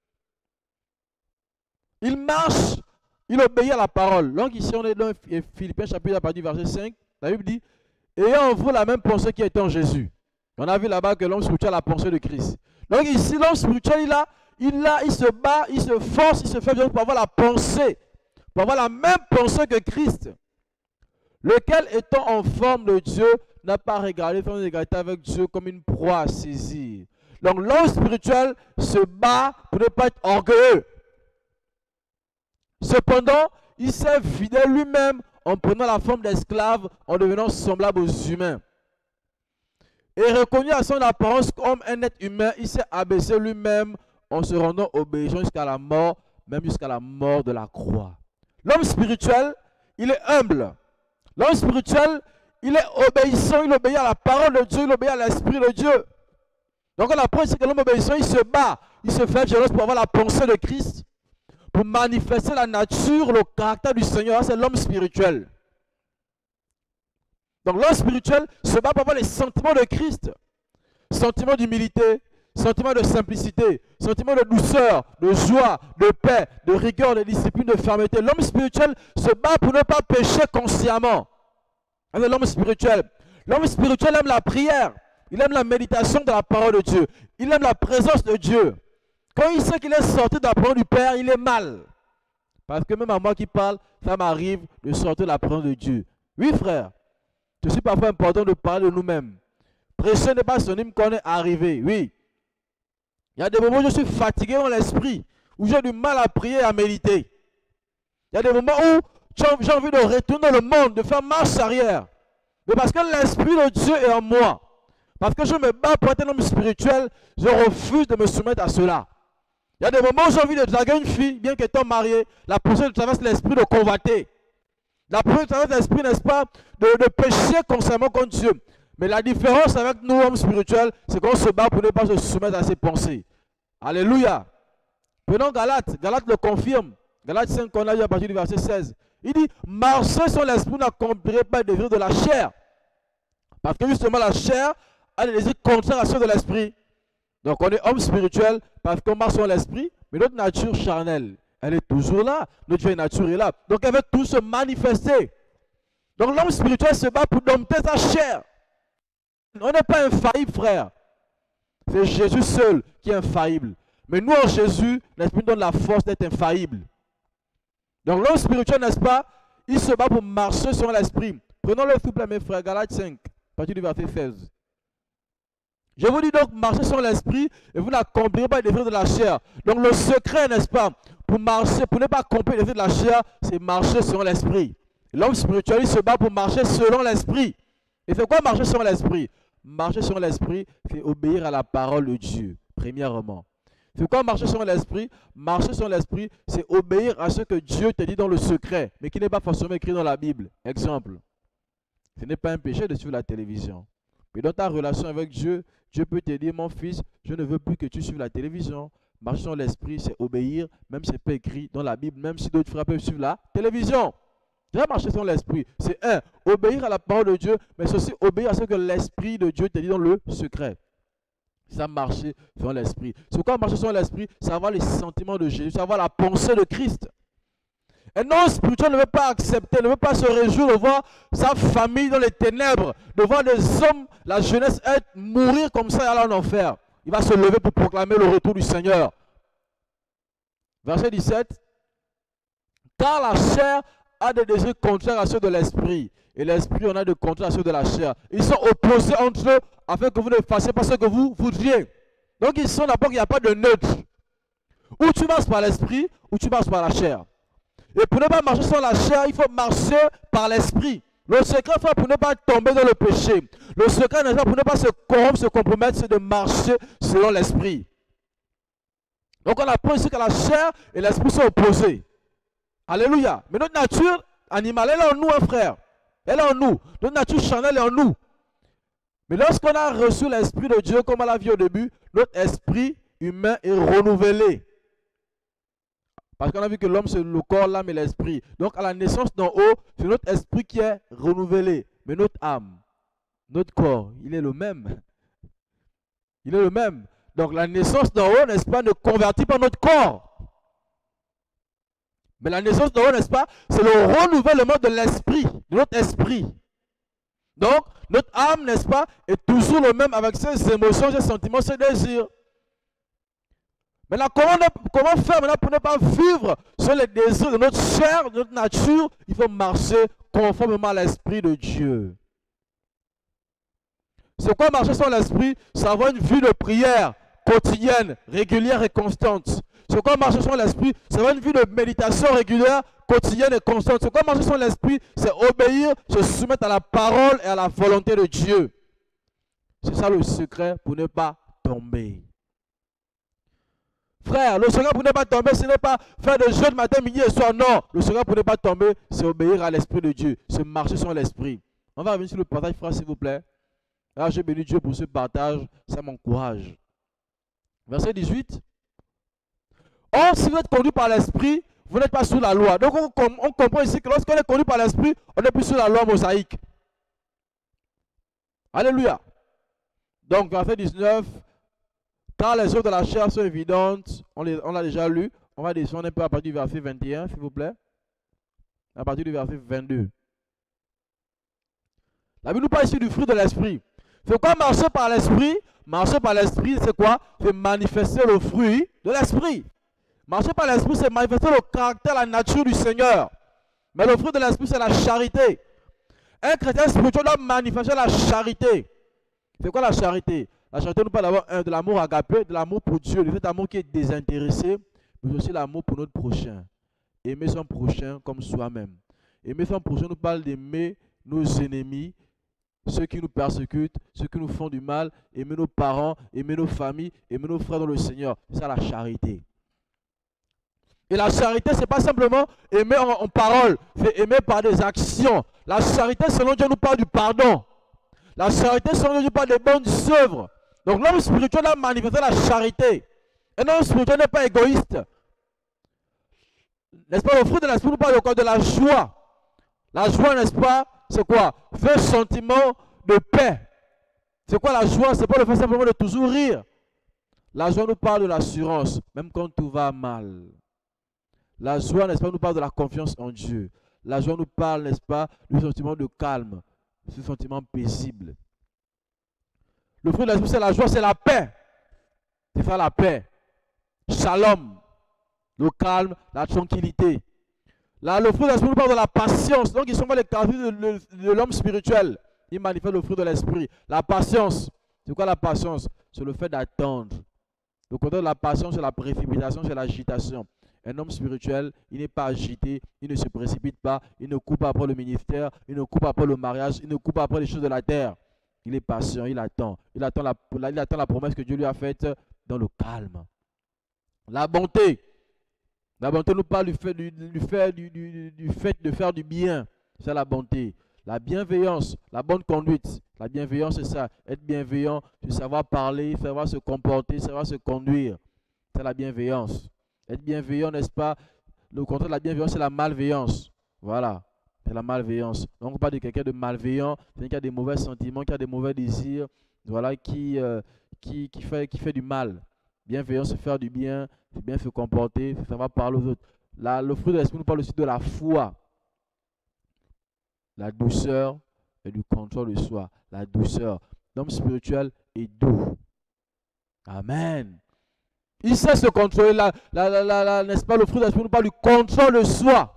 Il marche, il obéit à la parole. Donc ici, on est dans Philippiens, chapitre deux, à partir du verset cinq. La Bible dit, ayant en vous la même pensée qui est en Jésus. On a vu là-bas que l'homme spirituel a la pensée de Christ. Donc ici, l'homme spirituel, il a Il, a, il se bat, il se force, il se fait violence pour avoir la pensée, pour avoir la même pensée que Christ, lequel étant en forme de Dieu, n'a pas regardé son égalité avec Dieu comme une proie à saisir. Donc l'homme spirituel se bat pour ne pas être orgueilleux. Cependant, il s'est vidé lui-même en prenant la forme d'esclave, en devenant semblable aux humains. Et reconnu à son apparence comme un être humain, il s'est abaissé lui-même en se rendant obéissant jusqu'à la mort, même jusqu'à la mort de la croix. L'homme spirituel, il est humble. L'homme spirituel, il est obéissant, il obéit à la parole de Dieu, il obéit à l'esprit de Dieu. Donc la preuve, c'est que l'homme obéissant, il se bat, il se fait violence pour avoir la pensée de Christ, pour manifester la nature, le caractère du Seigneur. C'est l'homme spirituel. Donc l'homme spirituel se bat pour avoir les sentiments de Christ, sentiments d'humilité, sentiment de simplicité, sentiment de douceur, de joie, de paix, de rigueur, de discipline, de fermeté. L'homme spirituel se bat pour ne pas pécher consciemment. C'est l'homme spirituel. L'homme spirituel aime la prière. Il aime la méditation de la parole de Dieu. Il aime la présence de Dieu. Quand il sait qu'il est sorti de la parole du Père, il est mal. Parce que même à moi qui parle, ça m'arrive de sortir de la présence de Dieu. Oui, frère. Je suis parfois important de parler de nous-mêmes. Prêcher n'est pas synonyme qu'on est arrivé. Oui. Il y a des moments où je suis fatigué dans l'esprit, où j'ai du mal à prier et à méditer. Il y a des moments où j'ai envie de retourner dans le monde, de faire marche arrière. Mais parce que l'esprit de Dieu est en moi, parce que je me bats pour être un homme spirituel, je refuse de me soumettre à cela. Il y a des moments où j'ai envie de draguer une fille, bien qu'étant marié, la pensée traverse l'esprit de convoiter. La pensée traverse l'esprit, n'est-ce pas, de, de pécher constamment contre Dieu. Mais la différence avec nous, hommes spirituels, c'est qu'on se bat pour ne pas se soumettre à ses pensées. Alléluia. Prenons Galates. Galates le confirme. Galates cinq, qu'on a lu à partir du verset seize. Il dit, marchez sur l'esprit, n'accomplirez pas les désirs de la chair. Parce que justement, la chair a des désirs contraires à ceux de l'esprit. Donc, on est homme spirituel parce qu'on marche sur l'esprit, mais notre nature charnelle, elle est toujours là. Notre vieille nature est là. Donc elle veut tout se manifester. Donc l'homme spirituel se bat pour dompter sa chair. On n'est pas infaillible, frère. C'est Jésus seul qui est infaillible. Mais nous, en Jésus, l'Esprit nous donne la force d'être infaillible. Donc l'homme spirituel, n'est-ce pas, il se bat pour marcher sur l'Esprit. Prenons-le s'il vous plaît, mes frères, Galates cinq, à partir du verset seize. Je vous dis donc, marchez sur l'Esprit et vous n'accomplirez pas les désirs de la chair. Donc le secret, n'est-ce pas, pour marcher, pour ne pas accomplir les désirs de la chair, c'est marcher sur l'Esprit. L'homme spirituel, il se bat pour marcher selon l'Esprit. Et c'est quoi marcher sur l'Esprit? Marcher sur l'Esprit, c'est obéir à la parole de Dieu, premièrement. C'est quoi marcher sur l'Esprit? Marcher sur l'Esprit, c'est obéir à ce que Dieu te dit dans le secret, mais qui n'est pas forcément écrit dans la Bible. Exemple, ce n'est pas un péché de suivre la télévision. Mais dans ta relation avec Dieu, Dieu peut te dire, mon fils, je ne veux plus que tu suives la télévision. Marcher sur l'Esprit, c'est obéir, même si ce n'est pas écrit dans la Bible, même si d'autres frères peuvent suivre la télévision. Déjà marcher sur l'Esprit, c'est un, obéir à la parole de Dieu, mais c'est aussi obéir à ce que l'Esprit de Dieu te dit dans le secret. Ça marcher sur l'Esprit. C'est quoi marcher sur l'Esprit? C'est avoir les sentiments de Jésus, c'est avoir la pensée de Christ. Un homme spirituel ne veut pas accepter, ne veut pas se réjouir de voir sa famille dans les ténèbres, de voir des hommes, la jeunesse, être, mourir comme ça et aller en enfer. Il va se lever pour proclamer le retour du Seigneur. Verset dix-sept. Car la chair a des désirs contraires à ceux de l'esprit, et l'esprit en a de contraires à ceux de la chair. Ils sont opposés entre eux afin que vous ne fassiez pas ce que vous voudriez. Donc ils sont d'abord qu'il n'y a pas de neutre. Ou tu marches par l'esprit, ou tu marches par la chair. Et pour ne pas marcher sur la chair, il faut marcher par l'esprit. Le secret, frère, pour ne pas tomber dans le péché. Le secret, n'est-ce pas, pour ne pas se corrompre, se compromettre, c'est de marcher selon l'esprit. Donc on apprend ici que la chair et l'esprit sont opposés. Alléluia. Mais notre nature animale, elle est en nous, hein, frère. Elle est en nous. Notre nature charnelle est en nous. Mais lorsqu'on a reçu l'Esprit de Dieu, comme on l'a vu au début, notre esprit humain est renouvelé. Parce qu'on a vu que l'homme, c'est le corps, l'âme et l'esprit. Donc à la naissance d'en haut, c'est notre esprit qui est renouvelé. Mais notre âme, notre corps, il est le même. Il est le même. Donc la naissance d'en haut, n'est-ce pas, ne convertit pas notre corps. Mais la naissance d'en haut, n'est-ce pas, c'est le renouvellement de l'esprit, de notre esprit. Donc, notre âme, n'est-ce pas, est toujours le même avec ses émotions, ses sentiments, ses désirs. Maintenant, comment, comment faire maintenant pour ne pas vivre sur les désirs de notre chair, de notre nature? Il faut marcher conformément à l'esprit de Dieu. C'est quoi marcher sur l'esprit? C'est avoir une vie de prière quotidienne, régulière et constante. C'est quoi marcher sur l'esprit? C'est avoir une vie de méditation régulière, quotidienne et constante. C'est quoi marcher sur l'esprit? C'est obéir, se soumettre à la parole et à la volonté de Dieu. C'est ça le secret pour ne pas tomber. Frère, le secret pour ne pas tomber, ce n'est pas faire des jeûnes matin, midi et soir. Non, le secret pour ne pas tomber, c'est obéir à l'esprit de Dieu. C'est marcher sur l'esprit. On va revenir sur le partage, frère, s'il vous plaît. Là, je bénis Dieu pour ce partage. Ça m'encourage. Verset dix-huit. Or, si vous êtes conduit par l'esprit, vous n'êtes pas sous la loi. Donc, on, on comprend ici que lorsqu'on est conduit par l'esprit, on n'est plus sous la loi mosaïque. Alléluia. Donc, verset dix-neuf. Car les œuvres de la chair sont évidentes. On l'a déjà lu. On va descendre un peu à partir du verset vingt et un, s'il vous plaît. À partir du verset vingt-deux. La Bible nous parle ici du fruit de l'esprit. C'est quoi marcher par l'esprit? Marcher par l'esprit, c'est quoi? C'est manifester le fruit de l'esprit. Marcher par l'esprit, c'est manifester le caractère, la nature du Seigneur. Mais le fruit de l'esprit, c'est la charité. Un chrétien spirituel doit manifester la charité. C'est quoi la charité? La charité nous parle d'avoir un, de l'amour agapé, de l'amour pour Dieu, de cet amour qui est désintéressé, mais aussi l'amour pour notre prochain. Aimer son prochain comme soi-même. Aimer son prochain nous parle d'aimer nos ennemis, ceux qui nous persécutent, ceux qui nous font du mal, aimer nos parents, aimer nos familles, aimer nos frères dans le Seigneur. C'est ça la charité. Et la charité, ce n'est pas simplement aimer en, en parole, c'est aimer par des actions. La charité, selon Dieu, nous parle du pardon. La charité, selon Dieu, nous parle des bonnes œuvres. Donc l'homme spirituel a manifesté la charité. Un homme spirituel n'est pas égoïste. N'est-ce pas, le fruit de l'esprit nous parle encore de la joie. La joie, n'est-ce pas, c'est quoi? Un sentiment de paix. C'est quoi la joie? C'est pas le fait simplement de toujours rire. La joie nous parle de l'assurance, même quand tout va mal. La joie, n'est-ce pas, nous parle de la confiance en Dieu. La joie nous parle, n'est-ce pas, du sentiment de calme, ce sentiment paisible. Le fruit de l'esprit, c'est la joie, c'est la paix. C'est faire la paix. Shalom, le calme, la tranquillité. Là, le fruit de l'esprit nous parle de la patience. Donc, ils sont pas les caractéristiques de, de, de l'homme spirituel. Il manifeste le fruit de l'esprit. La patience. C'est quoi la patience? C'est le fait d'attendre. Le contraire de la patience, c'est la précipitation, c'est l'agitation. Un homme spirituel, il n'est pas agité, il ne se précipite pas, il ne coupe pas après le ministère, il ne coupe pas après le mariage, il ne coupe pas après les choses de la terre. Il est patient, il attend. Il attend la, il attend la promesse que Dieu lui a faite dans le calme. La bonté. La bonté nous parle du fait, du, du fait, du, du, du fait de faire du bien. C'est la bonté. La bienveillance, la bonne conduite. La bienveillance, c'est ça. Être bienveillant, c'est savoir parler, savoir se comporter, savoir se conduire. C'est la bienveillance. Être bienveillant, n'est-ce pas? Le contraire de la bienveillance, c'est la malveillance. Voilà. C'est la malveillance. Donc, on parle de quelqu'un de malveillant, quelqu'un qui a des mauvais sentiments, qui a des mauvais désirs, voilà, qui, euh, qui, qui, fait, qui fait du mal. Bienveillant, c'est faire du bien, c'est bien se comporter, c'est savoir parler aux autres. Là, le fruit de l'esprit nous parle aussi de la foi, la douceur et du contrôle de soi. La douceur. L'homme spirituel est doux. Amen. Il sait se contrôler. La, la, la, la, la, n'est-ce pas, le fruit de l'esprit nous parle du contrôle de soi.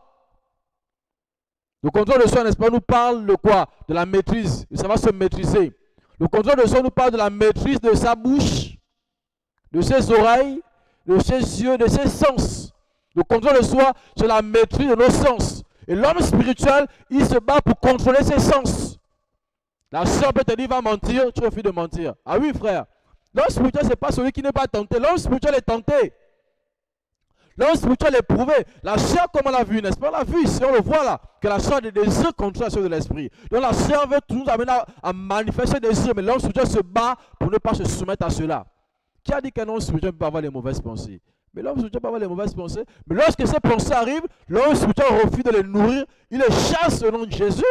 Le contrôle de soi, n'est-ce pas, nous parle de quoi? De la maîtrise, de savoir se maîtriser. Le contrôle de soi nous parle de la maîtrise de sa bouche, de ses oreilles, de ses yeux, de ses sens. Le contrôle de soi, c'est la maîtrise de nos sens. Et l'homme spirituel, il se bat pour contrôler ses sens. La sœur peut te dire, va mentir, tu refuses de mentir. Ah oui, frère. L'homme spirituel, ce n'est pas celui qui n'est pas tenté. L'homme spirituel est tenté. L'homme spirituel est prouvé. La chair, comme on l'a vu, n'est-ce pas? On l'a vu ici, on le voit là, que la chair a des désirs contre la chair de l'esprit. Donc la chair veut toujours nous amener à, à manifester des désirs, mais l'homme spirituel se bat pour ne pas se soumettre à cela. Qui a dit qu'un homme spirituel peut avoir les mauvaises pensées? Mais l'homme spirituel peut avoir les mauvaises pensées. Mais lorsque ces pensées arrivent, l'homme spirituel refuse de les nourrir. Il les chasse au nom de Jésus.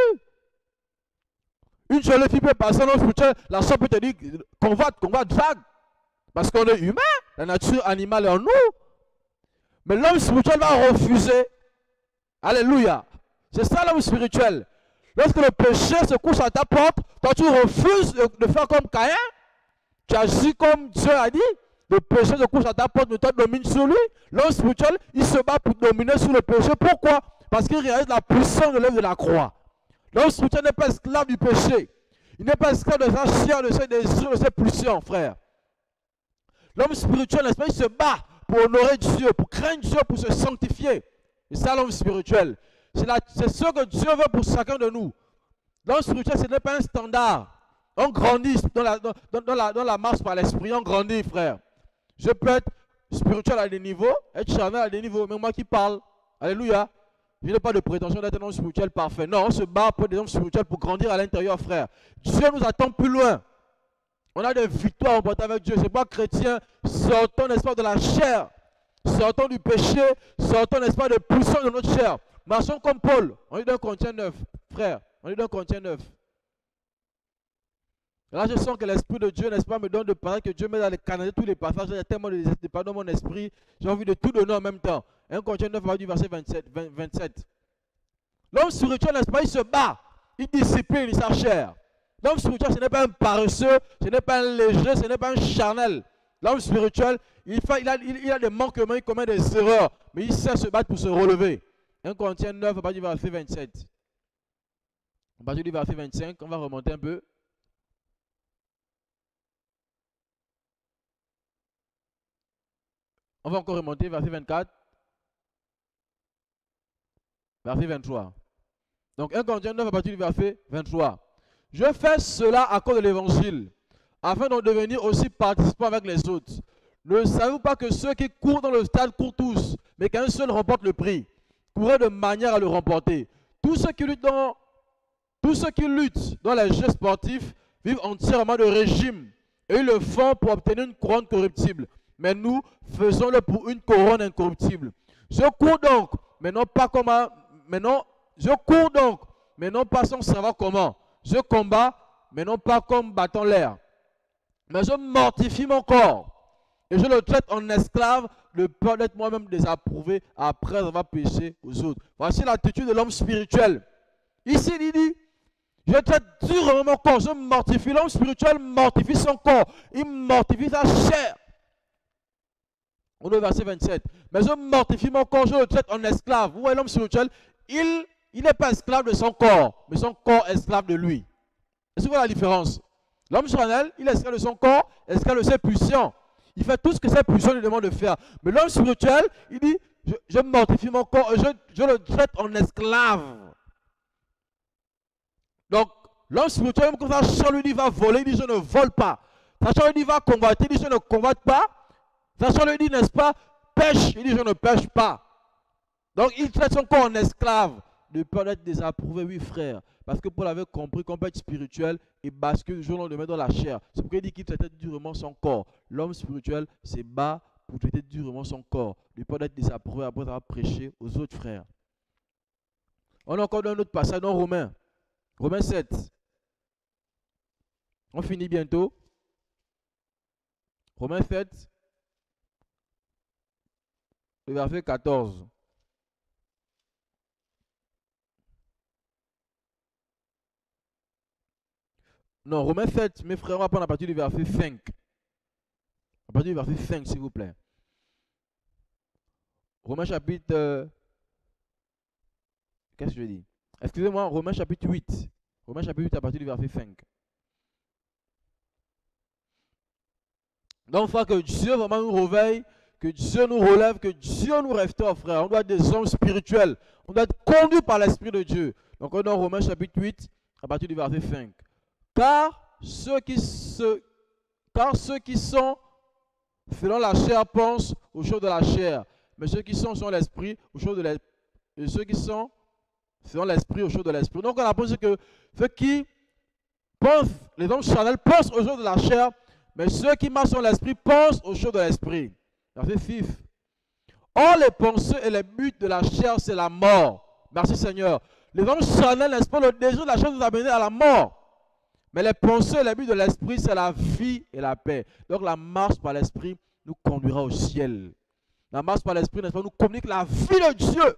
Une jolie fille peut passer, l'homme spirituel, la chair peut te dire qu'on va, qu'on va drague. Parce qu'on est humain, la nature animale est en nous. Mais l'homme spirituel va refuser. Alléluia. C'est ça l'homme spirituel. Lorsque le péché se couche à ta porte, toi tu refuses de, de faire comme Caïn. Tu agis comme Dieu a dit. Le péché se couche à ta porte, mais toi domine sur lui. L'homme spirituel, il se bat pour dominer sur le péché. Pourquoi? Parce qu'il réalise la puissance de l'œuvre de la croix. L'homme spirituel n'est pas esclave du péché. Il n'est pas esclave de sa chair, de ses désirs, de ses pulsions, frère. L'homme spirituel, n'est-ce pas, il se bat pour honorer Dieu, pour craindre Dieu, pour se sanctifier. C'est ça l'homme spirituel. C'est ce que Dieu veut pour chacun de nous. L'homme spirituel, ce n'est pas un standard. On grandit dans la, dans, dans la, dans la marche par l'esprit, on grandit, frère. Je peux être spirituel à des niveaux, être charnel à des niveaux, mais moi qui parle, alléluia, je n'ai pas de prétention d'être un homme spirituel parfait. Non, on se bat pour des hommes spirituels pour grandir à l'intérieur, frère. Dieu nous attend plus loin. On a des victoires remportées avec Dieu. C'est pas chrétien, sortons, n'est-ce pas, de la chair, sortons du péché, sortons, n'est-ce pas, de puissance de notre chair. Marchons comme Paul. On est dans Corinthiens neuf, frère. On est dans Corinthiens neuf. Là, je sens que l'Esprit de Dieu, n'est-ce pas, me donne de parler, que Dieu m'aide à les canaliser tous les passages. Il y a tellement de départs dans mon esprit. J'ai envie de tout donner en même temps. un Corinthiens neuf, du verset vingt-sept, vingt, vingt-sept. L'homme spirituel, n'est-ce pas, il se bat. Il discipline sa chair. L'homme spirituel, ce n'est pas un paresseux, ce n'est pas un léger, ce n'est pas un charnel. L'homme spirituel, il, fait, il, a, il, il a des manquements, il commet des erreurs, mais il sait se battre pour se relever. un Corinthiens neuf, à partir du verset vingt-sept. À partir du verset vingt-cinq, on va remonter un peu. On va encore remonter, verset vingt-quatre. Verset vingt-trois. Donc un Corinthiens neuf, à partir du verset vingt-trois. Je fais cela à cause de l'évangile, afin d'en devenir aussi participant avec les autres. Ne savez-vous pas que ceux qui courent dans le stade courent tous, mais qu'un seul remporte le prix? Courez de manière à le remporter. Tous ceux qui luttent dans, tous ceux qui luttent dans les jeux sportifs vivent entièrement de régime, et ils le font pour obtenir une couronne corruptible. Mais nous, faisons-le pour une couronne incorruptible. Je cours donc, mais non pas comment, mais non, je cours donc, mais non pas sans savoir comment. Je combats, mais non pas comme battant l'air. Mais je mortifie mon corps et je le traite en esclave de peur d'être moi-même désapprouvé après avoir péché aux autres. Voici l'attitude de l'homme spirituel. Ici, il dit, je traite durement mon corps, je mortifie. L'homme spirituel mortifie son corps, il mortifie sa chair. On est au verset vingt-sept. Mais je mortifie mon corps, je le traite en esclave. Vous voyez, l'homme spirituel, il il n'est pas esclave de son corps, mais son corps est esclave de lui. Est-ce que vous voyez la différence? L'homme charnel, il est esclave de son corps, esclave de ses pulsions. Il fait tout ce que ses pulsions lui demandent de faire. Mais l'homme spirituel, il dit, je, je mortifie mon corps, je, je le traite en esclave. Donc, l'homme spirituel, quand sa chair lui dit va voler, il dit je ne vole pas. Sa chair lui dit va convoiter, il dit je ne convoite pas. Sa chair lui dit, n'est-ce pas, pêche, il dit je ne pêche pas. Donc, il traite son corps en esclave, de peur d'être désapprouvé, oui frère. Parce que Paul avait compris qu'on peut être spirituel et basculer du jour au lendemain dans la chair. C'est pourquoi il dit qu'il traitait durement son corps. L'homme spirituel se bat pour traiter durement son corps, de peur d'être désapprouvé après avoir prêché aux autres frères. On a encore un autre passage dans Romains. Romains sept. On finit bientôt. Romains sept, le verset quatorze. Non, Romains sept, mes frères, on va prendre à partir du verset cinq. À partir du verset cinq, s'il vous plaît. Romains chapitre... Euh, Qu'est-ce que je dis? Excusez-moi, Romains chapitre huit. Romains chapitre huit à partir du verset cinq. Donc, il faut que Dieu vraiment nous réveille, que Dieu nous relève, que Dieu nous restaure, frère. On doit être des hommes spirituels. On doit être conduits par l'Esprit de Dieu. Donc, on est dans Romains chapitre huit à partir du verset cinq. Car ceux qui, se, car ceux qui sont selon la chair pensent aux choses de la chair, mais ceux qui sont selon l'esprit aux choses de l'esprit. Et ceux qui sont selon l'esprit aux choses de l'esprit. Donc on a pensé que ceux qui pensent, les hommes charnels pensent aux choses de la chair, mais ceux qui marchent selon l'esprit pensent aux choses de l'esprit. Verset six. Or les pensées et les buts de la chair, c'est la mort. Merci Seigneur. Les hommes charnels, n'est-ce pas, le désir de la chair nous a mené à la mort. Mais les pensées et les buts de l'esprit, c'est la vie et la paix. Donc la marche par l'esprit nous conduira au ciel. La marche par l'esprit, n'est-ce pas, nous communique la vie de Dieu.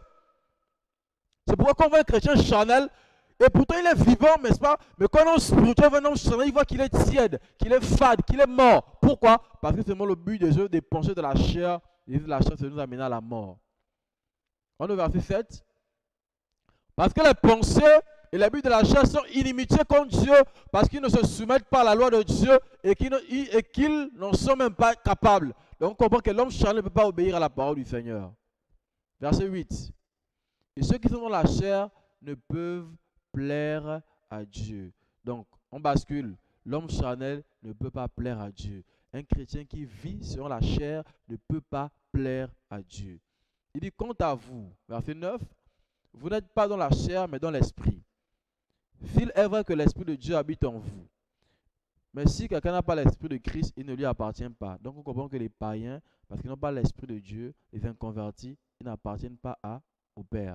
C'est pourquoi quand on voit un chrétien charnel, et pourtant il est vivant, n'est-ce pas? Mais quand on est spirituel, un homme charnel, il voit qu'il est tiède, qu'il est fade, qu'il est mort. Pourquoi? Parce que c'est seulement le but des œuvres, des pensées de la chair, les œuvres de la chair, c'est de nous amener à la mort. On est au verset sept. Parce que les pensées et les buts de la chair sont inimitiés contre Dieu, parce qu'ils ne se soumettent pas à la loi de Dieu et qu'ils n'en sont même pas capables. Donc on comprend que l'homme charnel ne peut pas obéir à la parole du Seigneur. Verset huit. Et ceux qui sont dans la chair ne peuvent plaire à Dieu. Donc, on bascule. L'homme charnel ne peut pas plaire à Dieu. Un chrétien qui vit selon la chair ne peut pas plaire à Dieu. Il dit, quant à vous, verset neuf, vous n'êtes pas dans la chair, mais dans l'esprit. S'il est vrai que l'esprit de Dieu habite en vous. Mais si quelqu'un n'a pas l'esprit de Christ, il ne lui appartient pas. Donc, on comprend que les païens, parce qu'ils n'ont pas l'esprit de Dieu, les inconvertis, ils n'appartiennent pas à au Père.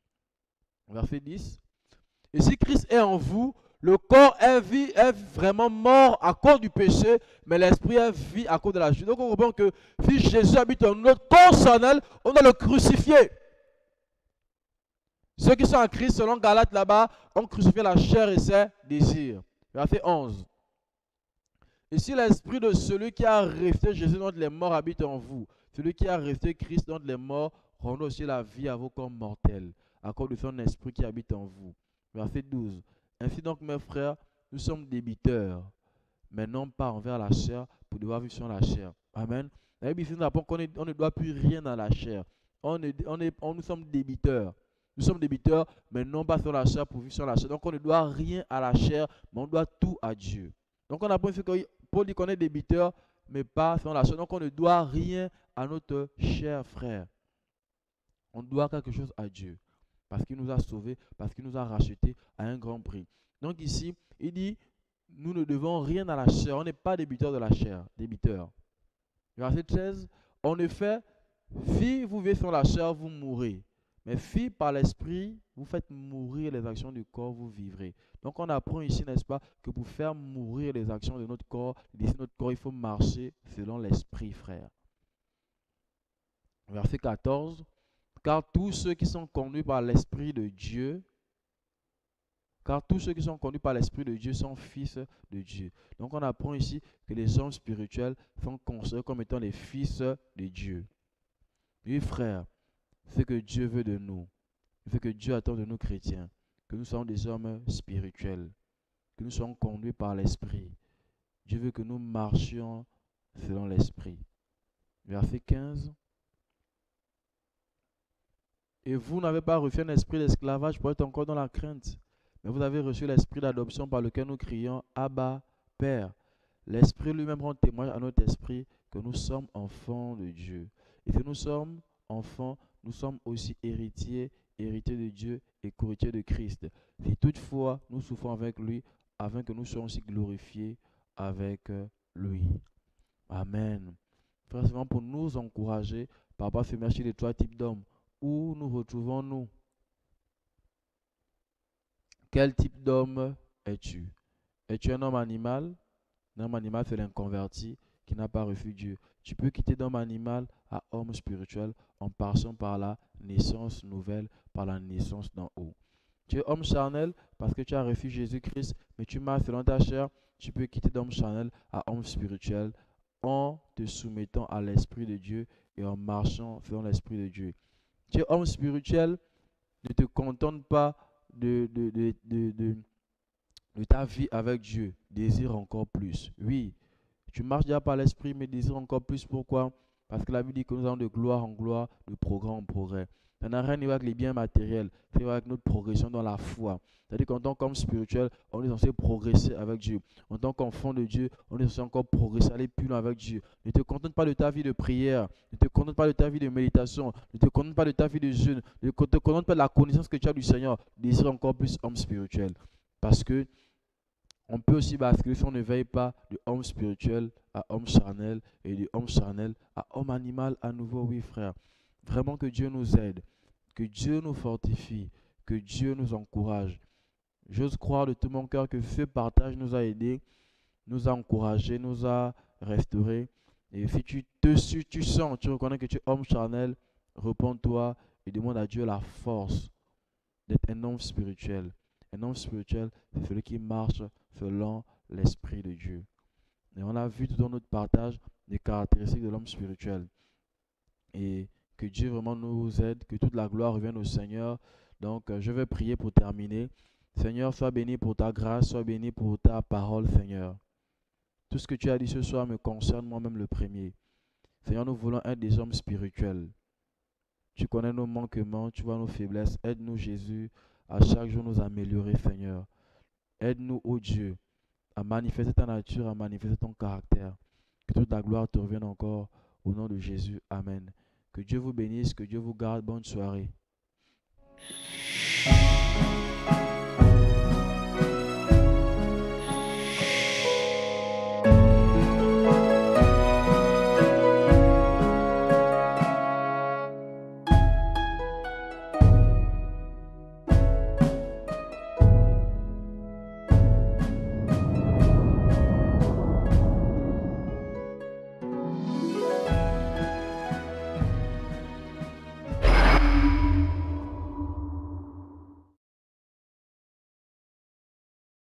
Verset dix. Et si Christ est en vous, le corps est, vie, est vraiment mort à cause du péché, mais l'esprit est vie à cause de la justice. Donc on comprend que si Jésus habite en notre corps charnel, on doit le crucifier. Ceux qui sont en Christ, selon Galates là-bas, ont crucifié la chair et ses désirs. Verset onze. Et si l'esprit de celui qui a resté Jésus d'entre les morts habite en vous, celui qui a resté Christ d'entre les morts rendez aussi la vie à vos corps mortels, à cause de son esprit qui habite en vous. Verset douze. Ainsi donc, mes frères, nous sommes débiteurs, mais non pas envers la chair, pour devoir vivre sur la chair. Amen. La Bible ici nous apprend qu'on ne doit plus rien dans la chair. On est, on est, on, nous sommes débiteurs. Nous sommes débiteurs, mais non pas sur la chair, pour vivre sur la chair. Donc on ne doit rien à la chair, mais on doit tout à Dieu. Donc on apprend ici que Paul dit qu'on est débiteur, mais pas sur la chair. Donc on ne doit rien à notre cher frère. On doit quelque chose à Dieu, parce qu'il nous a sauvés, parce qu'il nous a rachetés à un grand prix. Donc ici, il dit, nous ne devons rien à la chair, on n'est pas débiteur de la chair, débiteur. Verset treize, en effet, si vous vivez sur la chair, vous mourrez. Mais vivre par l'esprit, vous faites mourir les actions du corps, vous vivrez. Donc on apprend ici, n'est-ce pas, que pour faire mourir les actions de notre corps, de notre corps, il faut marcher selon l'esprit, frère. Verset quatorze. Car tous ceux qui sont conduits par l'esprit de Dieu, car tous ceux qui sont conduits par l'esprit de Dieu sont fils de Dieu. Donc on apprend ici que les hommes spirituels sont considérés comme étant les fils de Dieu. Oui, frère, ce que Dieu veut de nous, ce que Dieu attend de nous chrétiens, que nous soyons des hommes spirituels, que nous soyons conduits par l'esprit. Dieu veut que nous marchions selon l'esprit. Verset quinze. Et vous n'avez pas reçu un esprit d'esclavage pour être encore dans la crainte, mais vous avez reçu l'esprit d'adoption par lequel nous crions Abba, Père. L'esprit lui-même rend témoignage à notre esprit que nous sommes enfants de Dieu. Et si nous sommes enfants, nous sommes aussi héritiers, héritiers de Dieu et co-héritiers de Christ. Si toutefois nous souffrons avec lui, afin que nous soyons aussi glorifiés avec lui. Amen. Frère, c'est vraiment pour nous encourager par rapport à ce message des trois types d'hommes. Où nous retrouvons-nous? Quel type d'homme es-tu? Es-tu un homme animal? Un homme animal, c'est l'inconverti qui n'a pas reçu Dieu. Tu peux quitter d'homme animal à homme spirituel en passant par la naissance nouvelle, par la naissance d'en haut. Tu es homme charnel parce que tu as reçu Jésus-Christ, mais tu marches selon ta chair. Tu peux quitter d'homme charnel à homme spirituel en te soumettant à l'Esprit de Dieu et en marchant selon l'Esprit de Dieu. Tu es homme spirituel, ne te contente pas de, de, de, de, de, de ta vie avec Dieu. Désire encore plus. Oui, tu marches déjà par l'esprit, mais désire encore plus. Pourquoi? Parce que la Bible dit que nous allons de gloire en gloire, de progrès en progrès. Ça n'a rien à voir avec les biens matériels, c'est avec notre progression dans la foi. C'est-à-dire qu'en tant qu'homme spirituel, on est censé progresser avec Dieu. En tant qu'enfant de Dieu, on est censé encore progresser, aller plus loin avec Dieu. Ne te contente pas de ta vie de prière, ne te contente pas de ta vie de méditation, ne te contente pas de ta vie de jeûne, ne te contente pas de la connaissance que tu as du Seigneur. Désire encore plus homme spirituel. Parce que on peut aussi basculer si on ne veille pas de homme spirituel à homme charnel et de homme charnel à homme animal à nouveau, oui frère. Vraiment que Dieu nous aide, que Dieu nous fortifie, que Dieu nous encourage. J'ose croire de tout mon cœur que ce partage nous a aidés, nous a encouragés, nous a restaurés. Et si tu te si tu sens, tu reconnais que tu es homme charnel, repens-toi et demande à Dieu la force d'être un homme spirituel. Un homme spirituel, c'est celui qui marche selon l'Esprit de Dieu. Et on a vu tout dans notre partage des caractéristiques de l'homme spirituel. Et que Dieu vraiment nous aide, que toute la gloire revienne au Seigneur. Donc, je vais prier pour terminer. Seigneur, sois béni pour ta grâce, sois béni pour ta parole, Seigneur. Tout ce que tu as dit ce soir me concerne moi-même le premier. Seigneur, nous voulons être des hommes spirituels. Tu connais nos manquements, tu vois nos faiblesses. Aide-nous, Jésus, à chaque jour nous améliorer, Seigneur. Aide-nous, ô Dieu, à manifester ta nature, à manifester ton caractère. Que toute la gloire te revienne encore au nom de Jésus. Amen. Que Dieu vous bénisse, que Dieu vous garde. Bonne soirée.